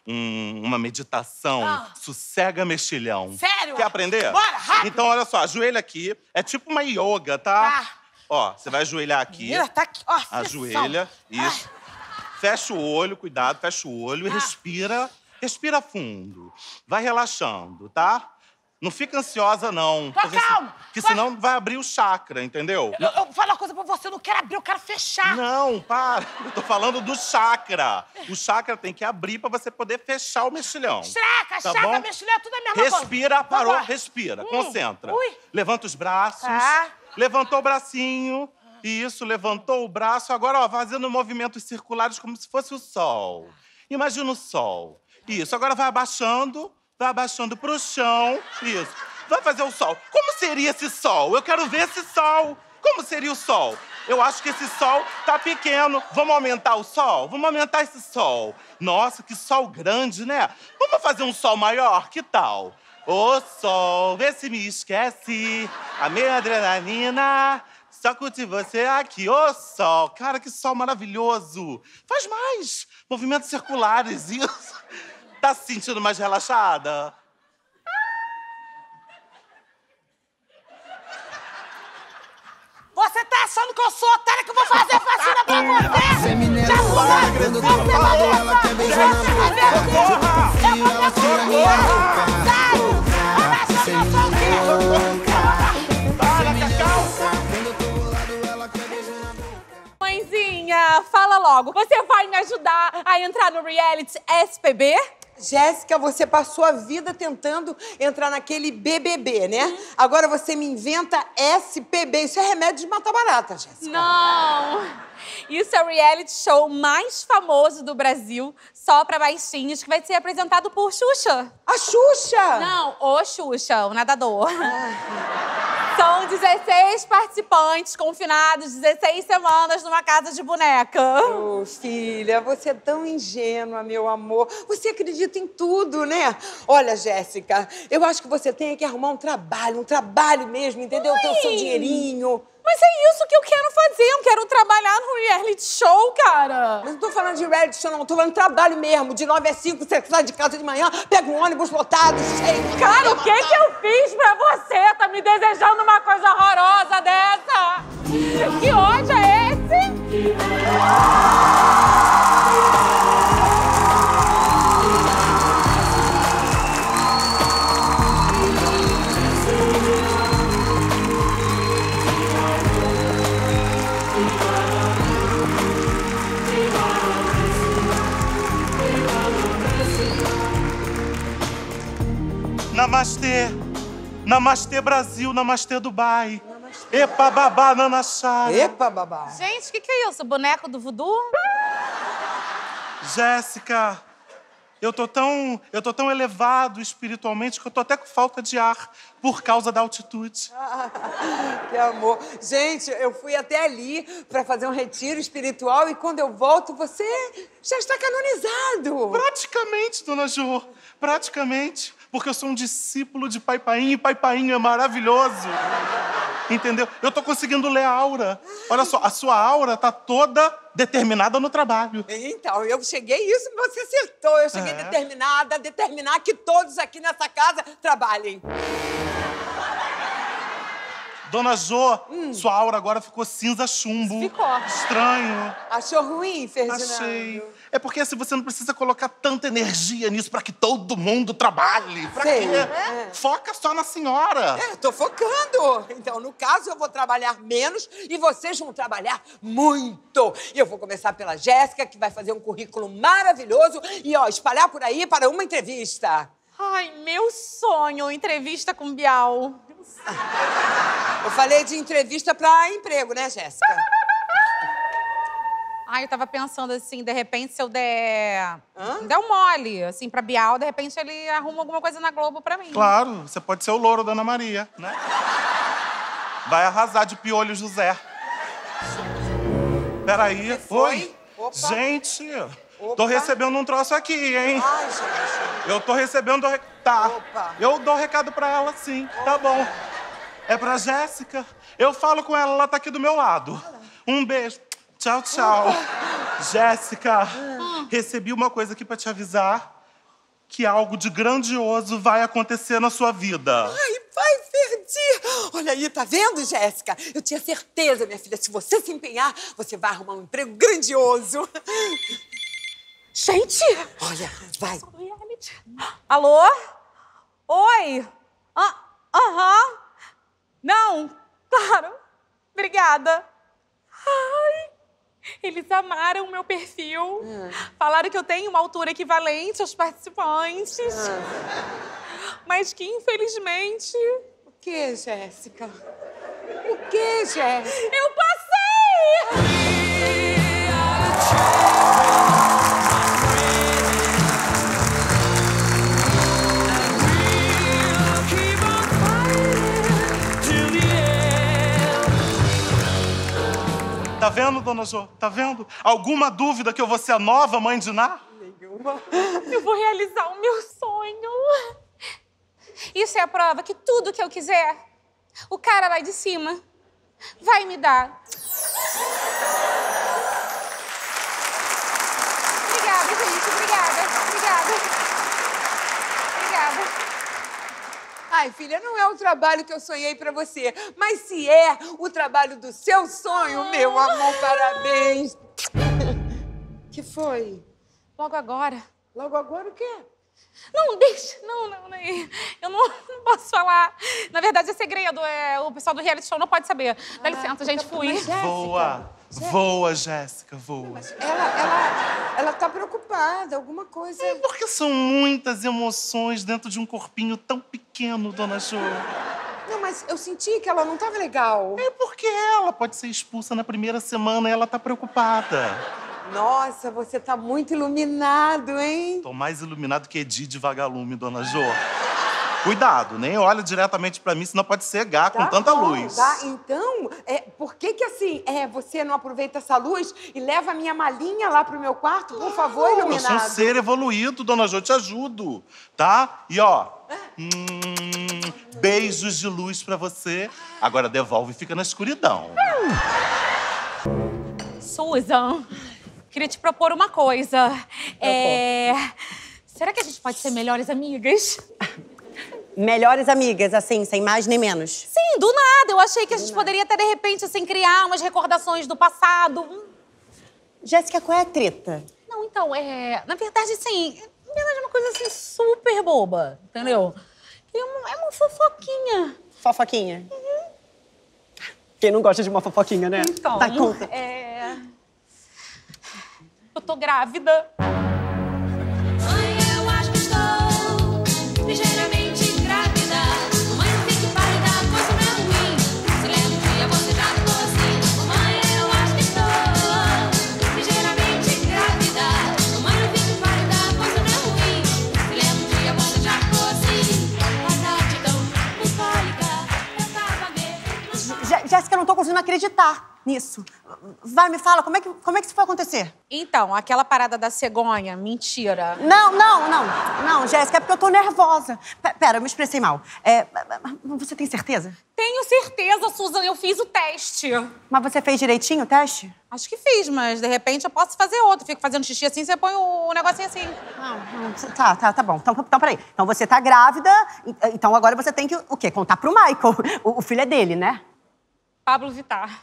um- uma meditação. Ah. Sossega mexilhão. Sério? Quer aprender? Bora, rápido. Então, olha só, ajoelha aqui. É tipo uma yoga, tá? Tá. Ó, você vai ajoelhar aqui. Menina, tá aqui. Ó, aflição. Ajoelha, isso. Fecha o olho, cuidado, fecha o olho e respira. Respira fundo. Vai relaxando, tá? Não fica ansiosa, não. Tô porque se- calma. Porque senão vai abrir o chakra, entendeu? Eu, eu vou falar uma coisa pra você, eu não quero abrir, eu quero fechar. Não, para. Eu tô falando do chakra. O chakra tem que abrir pra você poder fechar o mexilhão. Chakra, Tá chakra, bom? mexilhão, é tudo a mesma coisa. Respira, parou, Vambora. respira. Hum, Concentra. ui. Levanta os braços. Tá. Levantou o bracinho. Isso, levantou o braço. Agora, ó, fazendo movimentos circulares como se fosse o sol. Imagina o sol. Isso, agora vai abaixando, vai abaixando pro chão. Isso. Vai fazer o sol. Como seria esse sol? Eu quero ver esse sol. Como seria o sol? Eu acho que esse sol tá pequeno. Vamos aumentar o sol? Vamos aumentar esse sol. Nossa, que sol grande, né? Vamos fazer um sol maior? Que tal? Ô sol, vê se me esquece. A minha adrenalina. Só curti você aqui, ô sol. Cara, que sol maravilhoso. Faz mais. Movimentos circulares, isso. Tá se sentindo mais relaxada? Você tá achando que eu sou otária que eu vou fazer vacina pra você? Já vou lá, você vai dançar. Você vai ver aqui. Eu vou dançar aqui. Sério? Você acha que eu sou o quê? Para, Cacau. Mãezinha, fala logo. Você vai me ajudar a entrar no reality S P B? Jéssica, você passou a vida tentando entrar naquele B B B, né? Agora você me inventa S P B. Isso é remédio de matar barata, Jéssica. Não! Isso é o reality show mais famoso do Brasil, só pra baixinhos, que vai ser apresentado por Xuxa. A Xuxa? Não, o Xuxa, o nadador. São dezesseis participantes confinados dezesseis semanas numa casa de boneca. Ô, filha, você é tão ingênua, meu amor. Você acredita em tudo, né? Olha, Jéssica, eu acho que você tem que arrumar um trabalho, um trabalho mesmo, entendeu? Ter o seu dinheirinho. Mas é isso que eu quero fazer, eu quero trabalhar no reality show, cara. Mas não tô falando de reality show, não. Tô falando de trabalho mesmo. De nove às cinco, você sai de casa de manhã, pega um ônibus lotado, cheio. Cara, o que que eu fiz pra você? Tá me desejando uma coisa horrorosa dessa? Que ódio é esse? Namastê. Namastê, Brasil. Namastê, Dubai. Namastê. Epa, babá, nanachara. Epa, babá. Gente, o que que é isso? Boneco do voodoo? Jéssica, eu tô tão, eu tô tão elevado espiritualmente que eu tô até com falta de ar por causa da altitude. Que amor. Gente, eu fui até ali pra fazer um retiro espiritual e quando eu volto, você já está canonizado. Praticamente, dona Jo. Praticamente. Porque eu sou um discípulo de Pai Painho e Pai Painho é maravilhoso. Entendeu? Eu tô conseguindo ler a aura. Olha só, a sua aura tá toda determinada no trabalho. Então, eu cheguei isso e você acertou. Eu cheguei É. determinada a determinar que todos aqui nessa casa trabalhem. Dona Jo, sua aura agora ficou cinza chumbo. Ficou. Estranho. Achou ruim, Ferdinando? Achei. É porque assim, você não precisa colocar tanta energia nisso pra que todo mundo trabalhe. Pra Sei. quê? É. Foca só na senhora. É, tô focando. Então, no caso, eu vou trabalhar menos e vocês vão trabalhar muito. E eu vou começar pela Jéssica, que vai fazer um currículo maravilhoso e, ó, espalhar por aí para uma entrevista. Ai, meu sonho, entrevista com Bial. Eu falei de entrevista para emprego, né, Jéssica? Ai, eu tava pensando assim, de repente, se eu der... der um mole, assim, pra Bial, de repente ele arruma alguma coisa na Globo pra mim. Claro, você pode ser o louro da Ana Maria, né? Vai arrasar de piolho, José. Peraí. Oi. Opa. Gente, Opa. tô recebendo um troço aqui, hein? Ai, gente. Eu tô recebendo... Re... Tá. Opa. Eu dou recado pra ela, sim. Tá bom. É pra Jéssica. Eu falo com ela, ela tá aqui do meu lado. Um beijo. Tchau, tchau. Jéssica, recebi uma coisa aqui pra te avisar. que algo de grandioso vai acontecer na sua vida. Ai, vai, Ferdi! Olha aí, tá vendo, Jéssica? Eu tinha certeza, minha filha, se você se empenhar, você vai arrumar um emprego grandioso. Gente! Olha, vai. Alô? Oi? Ah, aham. Não, claro. Obrigada. Ai, eles amaram o meu perfil. Hum. Falaram que eu tenho uma altura equivalente aos participantes. Mas que, infelizmente... O que, Jéssica? O que, Jéssica? Eu passei! Tá vendo, dona Jo? Tá vendo? Alguma dúvida que eu vou ser a nova mãe de Ná? Nenhuma. Eu vou realizar o meu sonho. Isso é a prova que tudo que eu quiser, o cara lá de cima vai me dar. Obrigada, gente. Obrigada. Obrigada. Obrigada. Ai, filha, não é o trabalho que eu sonhei pra você, mas se é o trabalho do seu sonho, meu amor, parabéns. Que foi? Logo agora. Logo agora o quê? Não, deixa. Não, não, não. Eu não, não posso falar. Na verdade, é segredo. É, o pessoal do reality show não pode saber. Dá licença, Ah, gente, fui. Voa. Voa, Jéssica, voa. Ela, ela, ela tá preocupada, alguma coisa... É porque são muitas emoções dentro de um corpinho tão pequeno, dona Jo. Não, mas eu senti que ela não tava legal. É porque ela pode ser expulsa na primeira semana e ela tá preocupada. Nossa, você tá muito iluminado, hein? Tô mais iluminado que Edi de Vagalume, dona Jo. Cuidado, nem olha diretamente pra mim, senão pode cegar Tá com tanta bom, luz. Tá? Então, é, por que que assim, é, você não aproveita essa luz e leva a minha malinha lá pro meu quarto, por favor, Eu iluminado? sou um ser evoluído, dona Jo, te ajudo, tá? E ó, hum, beijos de luz pra você. Agora devolve e fica na escuridão. Susan, queria te propor uma coisa. É... Será que a gente pode ser melhores amigas? Melhores amigas, assim, sem mais nem menos. Sim, do nada. Eu achei que a gente poderia até, de repente, assim, criar umas recordações do passado. Jéssica, qual é a treta? Não, então, é... Na verdade, sim, na verdade é uma coisa, assim, super boba, entendeu? É uma, é uma fofoquinha. Fofoquinha? Uhum. Quem não gosta de uma fofoquinha, né? Então, Tá, conta. é... Eu tô grávida. Mãe, eu acho que estou ligeiramente grávida. Mãe, não fique pálida, pois não é ruim. Se lembra um dia você já ficou assim. Mãe, eu acho que estou ligeiramente grávida. Mãe, não fique pálida, pois não é ruim. Se lembra um dia você já ficou assim. A tarde tão bucólica, eu tava mesmo. Jé- Jéssica, eu não tô conseguindo acreditar nisso. Vai, me fala, como é que, como é que isso foi acontecer? Então, aquela parada da cegonha, mentira. Não, não, não. Não, Jéssica, é porque eu tô nervosa. P- Pera, eu me expressei mal. É, você tem certeza? Tenho certeza, Susan, eu fiz o teste. Mas você fez direitinho o teste? Acho que fiz, mas de repente eu posso fazer outro. Fico fazendo xixi assim, você põe o negocinho assim. Não, não, tá, tá, tá bom. Então, então, peraí. Então você tá grávida, e- então agora você tem que, o quê? Contar pro Michael. O, o filho é dele, né? Pablo Vittar.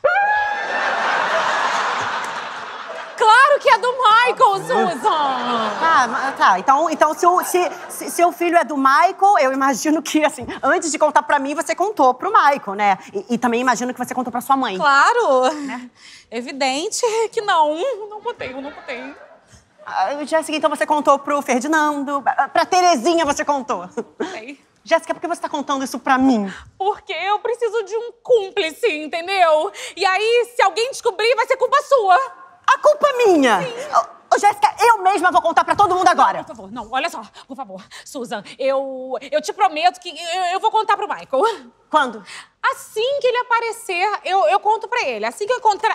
Claro que é do Michael, Susan! Ah, ma- tá. Então, então se, o, se, se seu filho é do Michael, eu imagino que, assim, antes de contar pra mim, você contou pro Michael, né? E, e também imagino que você contou pra sua mãe. Claro! Né? Evidente que não. Não contei, eu não contei. Ah, Jéssica, então você contou pro Ferdinando, pra Terezinha você contou. Sei. Jéssica, por que você tá contando isso pra mim? Porque eu preciso de um cúmplice, entendeu? E aí, se alguém descobrir, vai ser culpa sua. A culpa é minha! Ô, ô, Jéssica, eu mesma vou contar pra todo mundo agora. Não, por favor, não, olha só, por favor. Susan, eu, eu te prometo que eu, eu vou contar pro Michael. Quando? Assim que ele aparecer, eu, eu conto pra ele. Assim que eu encontrar...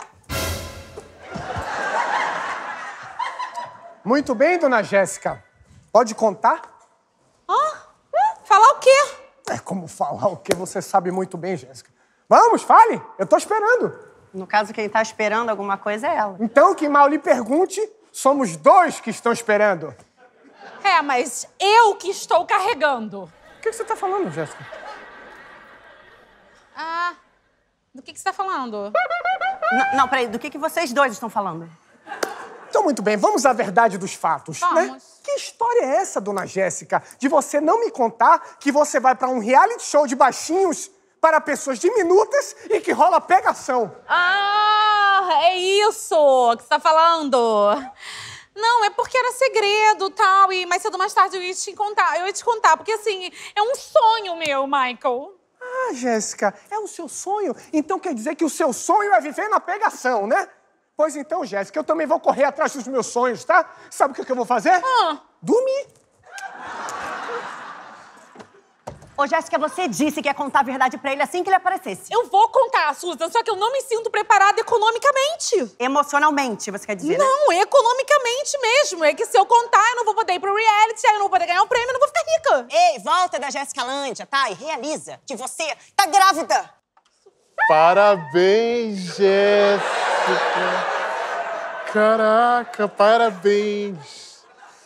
Muito bem, dona Jéssica. Pode contar? Hã? Falar o quê? É como falar o quê? Você sabe muito bem, Jéssica. Vamos, fale. Eu tô esperando. No caso, quem tá esperando alguma coisa é ela. Então, que mal lhe pergunte, somos dois que estão esperando. É, mas eu que estou carregando. O que, que você tá falando, Jéssica? Ah, do que, que você tá falando? N não, peraí, do que, que vocês dois estão falando? Então, muito bem, vamos à verdade dos fatos, Vamos. né? Que história é essa, dona Jéssica, de você não me contar que você vai pra um reality show de baixinhos para pessoas diminutas e que rola pegação? Ah, é isso que você tá falando. Não, é porque era segredo e tal, e mais cedo ou mais tarde eu ia te contar. Eu ia te contar, porque assim, é um sonho meu, Michael. Ah, Jéssica, é o seu sonho? Então quer dizer que o seu sonho é viver na pegação, né? Pois então, Jéssica, eu também vou correr atrás dos meus sonhos, tá? Sabe o que, que eu vou fazer? Ah. Dormir. Ô, Jéssica, você disse que ia contar a verdade pra ele assim que ele aparecesse. Eu vou contar, Susan, só que eu não me sinto preparada economicamente. Emocionalmente, você quer dizer, Não, né? economicamente mesmo. É que se eu contar, eu não vou poder ir pro reality, aí eu não vou poder ganhar um prêmio, eu não vou ficar rica. Ei, volta da Jéssica Lândia, tá? E realiza que você tá grávida. Parabéns, Jéssica. Caraca, parabéns.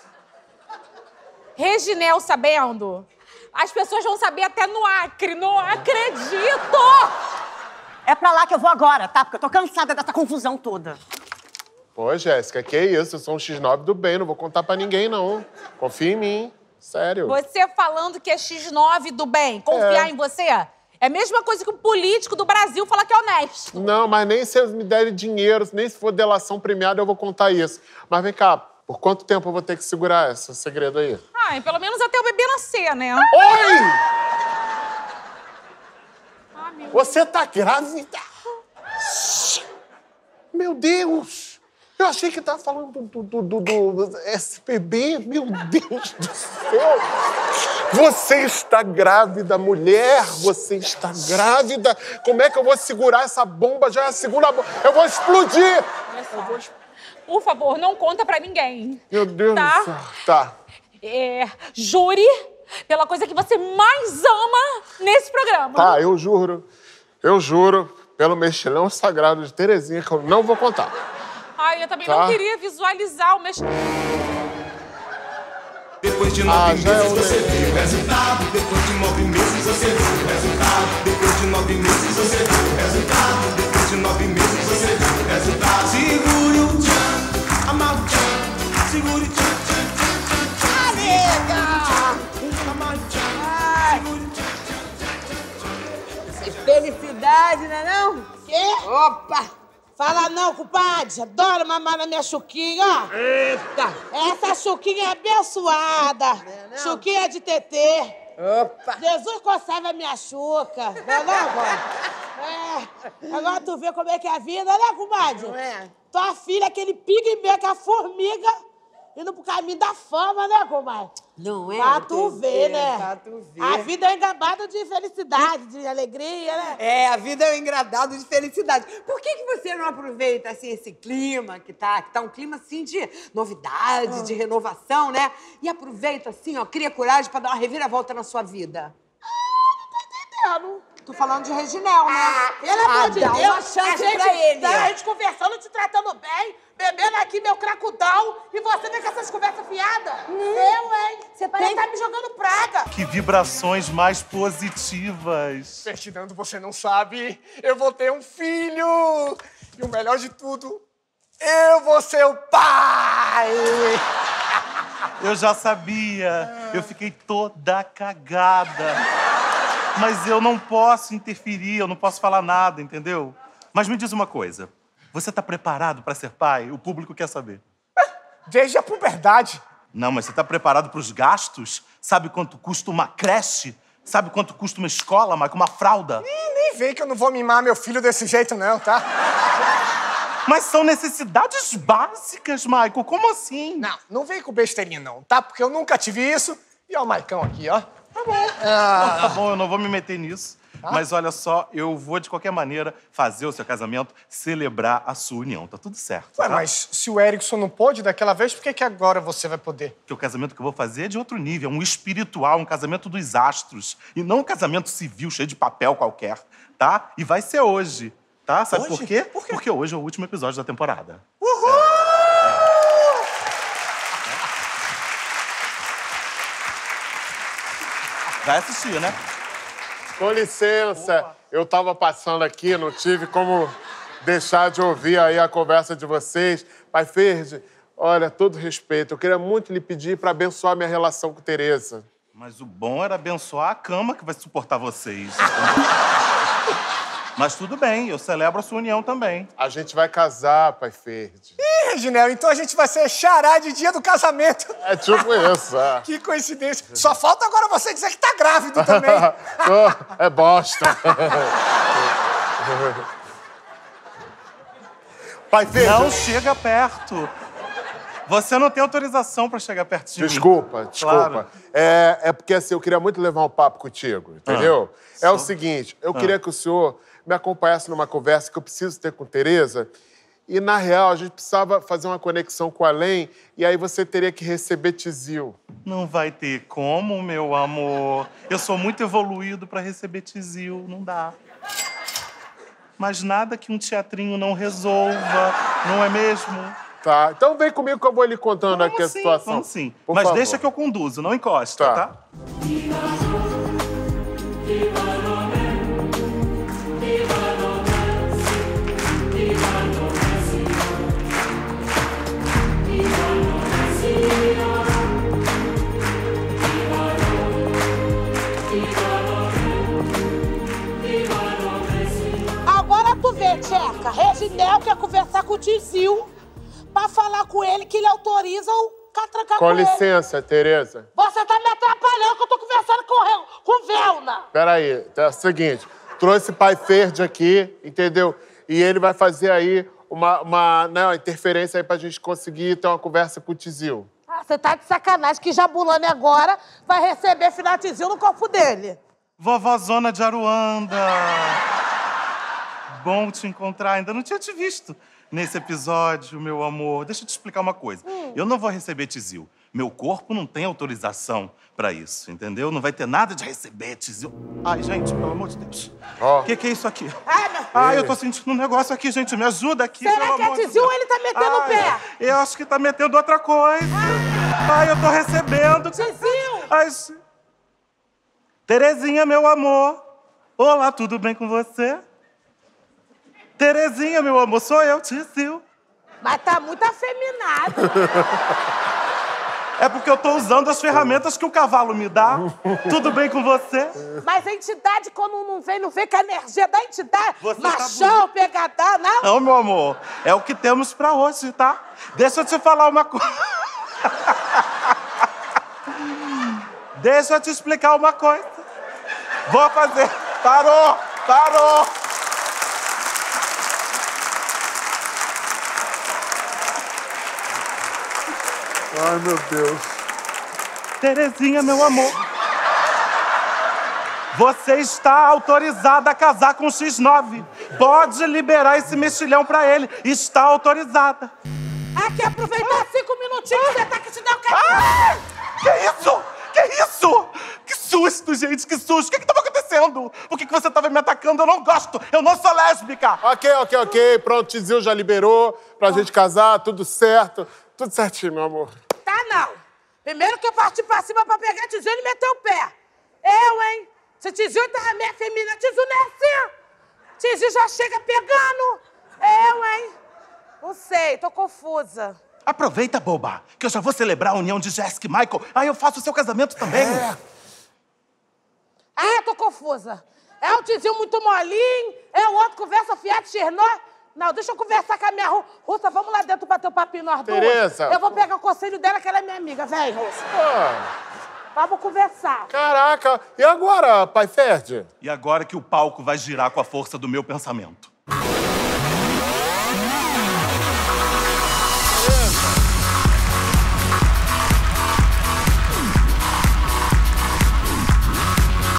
Reginel sabendo? As pessoas vão saber até no Acre. Não acredito! É pra lá que eu vou agora, tá? Porque eu tô cansada dessa confusão toda. Pô, Jéssica, que isso? Eu sou um X nove do bem, não vou contar pra ninguém, não. Confia em mim, sério. Você falando que é X nove do bem, confiar É. em você? É a mesma coisa que um político do Brasil falar que é honesto. Não, mas nem se eles me derem dinheiro, nem se for delação premiada, eu vou contar isso. Mas vem cá, por quanto tempo eu vou ter que segurar esse segredo aí? Ai, pelo menos até o bebê nascer, né? Oi! Ah, meu Você tá grávida? Meu Deus! Eu achei que tava falando do, do, do, do, do S P B. Meu Deus do céu! Você está grávida, mulher! Você está grávida! Como é que eu vou segurar essa bomba? Já é a segunda bomba. Eu vou explodir! Olha só. Por favor, não conta pra ninguém. Meu Deus Tá? do céu. Tá. É, jure pela coisa que você mais ama nesse programa. Tá, eu juro. Eu juro, pelo mexilhão sagrado de Terezinha, que eu não vou contar. Ai, eu também Tá. não queria visualizar o meu... Depois de Ah, nove já é meses o você viu o resultado. Depois de nove meses você viu o resultado. Depois de nove meses você viu o resultado. Depois de nove meses você viu o resultado. Segure o tchan, amarra o tchan. Segure o tchan, tchan, tchan, tchan, tchan. Nega! Amarra o tchan. Segure o tchan, tchan, tchan, tchan. Que felicidade, né não? Quê? Opa! Fala não, compadre. Adoro mamar na minha chuquinha, ó. Eita! Essa chuquinha é abençoada. não? Chuquinha de tetê. Opa! Jesus conserva a minha chuca. Não é não, agora? É. Agora tu vê como é que é a vida, né, comadre? Não é? Tua filha, aquele pigmeu que é a formiga, indo pro caminho da fama, né, comadre? Não é? Pra tu ver, né? Pra tu ver. A vida é engabada de felicidade, de alegria, né? É, a vida é um engradado de felicidade. Por que que você não aproveita, assim, esse clima que tá, que tá um clima, assim, de novidade, Ah. de renovação, né? E aproveita, assim, ó, cria coragem pra dar uma reviravolta na sua vida. Entendendo? Tô falando de Reginel, né? Pelo amor Ah, de dá Deus, uma chance a gente, pra ele. A gente conversando, te tratando bem, bebendo aqui meu cracudão, e você vem com essas conversas fiadas? Eu, hein? Você parece estar me jogando praga. Que vibrações mais positivas. Ferdinando, você não sabe, eu vou ter um filho! E o melhor de tudo, eu vou ser o pai! Eu já sabia. Eu fiquei toda cagada. Mas eu não posso interferir, eu não posso falar nada, entendeu? Mas me diz uma coisa. Você tá preparado pra ser pai? O público quer saber. Desde a puberdade. Não, mas você tá preparado pros gastos? Sabe quanto custa uma creche? Sabe quanto custa uma escola, Mike? Uma fralda? Ih, nem vem que eu não vou mimar meu filho desse jeito, não, tá? Mas são necessidades básicas, Michael. Como assim? Não, não vem com besteirinha, não, tá? Porque eu nunca tive isso. E ó o Maicão aqui, ó. Tá bom. Ah. Tá bom, eu não vou me meter nisso. Mas olha só, eu vou, de qualquer maneira, fazer o seu casamento, celebrar a sua união. Tá tudo certo. Ué, tá? mas se o Erickson não pôde daquela vez, por que, que agora você vai poder? Porque o casamento que eu vou fazer é de outro nível, é um espiritual, um casamento dos astros. E não um casamento civil, cheio de papel qualquer, tá? E vai ser hoje, tá? Sabe Hoje? por quê? Por quê? Porque hoje é o último episódio da temporada. Uhul! Vai assistir, né? Com licença, Opa. eu tava passando aqui, não tive como deixar de ouvir aí a conversa de vocês. Pai Ferdi, olha, todo respeito, eu queria muito lhe pedir para abençoar minha relação com Tereza. Mas o bom era abençoar a cama que vai suportar vocês. Mas tudo bem, eu celebro a sua união também. A gente vai casar, Pai Ferdi. Ih, Reginel, então a gente vai ser xará de dia do casamento. É tipo isso, é. Que coincidência. Só falta agora você dizer que tá grávido também. É bosta. Pai Ferdi... Não chega perto. Você não tem autorização pra chegar perto de Desculpa, mim. desculpa. Claro. É, é porque assim, eu queria muito levar um papo contigo, entendeu? Ah, é só... o seguinte, eu ah. queria que o senhor me acompanhasse numa conversa que eu preciso ter com Tereza. E, na real, a gente precisava fazer uma conexão com além, e aí você teria que receber Tizil. Não vai ter como, meu amor. Eu sou muito evoluído pra receber Tizil, não dá. Mas nada que um teatrinho não resolva, não é mesmo? Tá, então vem comigo que eu vou lhe contando Vamos aqui a sim, situação. Vamos sim, Por mas favor. deixa que eu conduzo, não encosta, tá? tá? Agora tu vê, Tcheca. Reginel quer conversar com o Tizil pra falar com ele que ele autoriza o catrancar com, Com ele. licença, Tereza. Você tá me atrapalhando que eu tô conversando com o, com o Velna. Peraí, é o seguinte, trouxe Pai Ferdi aqui, entendeu? E ele vai fazer aí uma, uma, né, uma interferência aí pra gente conseguir ter uma conversa com o Tizil. Ah, você tá de sacanagem que Jabulani agora vai receber final Tizil no corpo dele. Vovózona de Aruanda. Bom te encontrar, ainda não tinha te visto nesse episódio, meu amor. Deixa eu te explicar uma coisa. Hum. Eu não vou receber Tizil. Meu corpo não tem autorização pra isso, entendeu? Não vai ter nada de receber Tizil. Ai, gente, pelo amor de Deus. O oh. que, que é isso aqui? Ai, meu... Ai, eu tô sentindo um negócio aqui, gente. Me ajuda aqui, Será pelo que é amor de Tizil Deus. ou ele tá metendo o pé? Eu acho que tá metendo outra coisa. Ah. Ai, eu tô recebendo. Tizil! Ai, Terezinha, meu amor. Olá, tudo bem com você? Terezinha, meu amor, sou eu, Tizil. Mas tá muito afeminado. É porque eu tô usando as ferramentas que o cavalo me dá. Tudo bem com você? Mas a entidade, quando não vem, não vem com a energia da entidade. Você machão, tá pegadão, não? Não, meu amor. É o que temos pra hoje, tá? Deixa eu te falar uma coisa. Deixa eu te explicar uma coisa. Vou fazer... Parou! Parou! Ai, meu Deus. Terezinha, meu amor. Você está autorizada a casar com o X nove. Pode liberar esse mexilhão pra ele. Está autorizada. Ah, quer aproveitar cinco minutinhos que você tá aqui te dar o quê? Ah! Que isso? Que isso? Que susto, gente, que susto. O que que tava acontecendo? Por que que você tava me atacando? Eu não gosto. Eu não sou lésbica. Ok, ok, ok. Pronto, Tizil já liberou pra ah. gente casar, tudo certo. Tudo certinho, meu amor. Tá, não. Primeiro que eu parti pra cima pra pegar Tizil e meter o pé. Eu, hein? Se Tizil tava meio feminina, Tizil não é assim. Tizil já chega pegando. Eu, hein? Não sei, tô confusa. Aproveita, boba, que eu já vou celebrar a união de Jéssica e Michael. Aí eu faço o seu casamento também. É. Ah, tô confusa. É um Tizil muito molinho, é o outro conversa Fiat Chernobyl. Não, deixa eu conversar com a minha ru... Russa. Vamos lá dentro bater o papinho nós duas. Tereza. Eu vou pegar o conselho dela, que ela é minha amiga. Vem, Russa. Ah. Vamos conversar. Caraca. E agora, Pai Ferdi? E agora que o palco vai girar com a força do meu pensamento.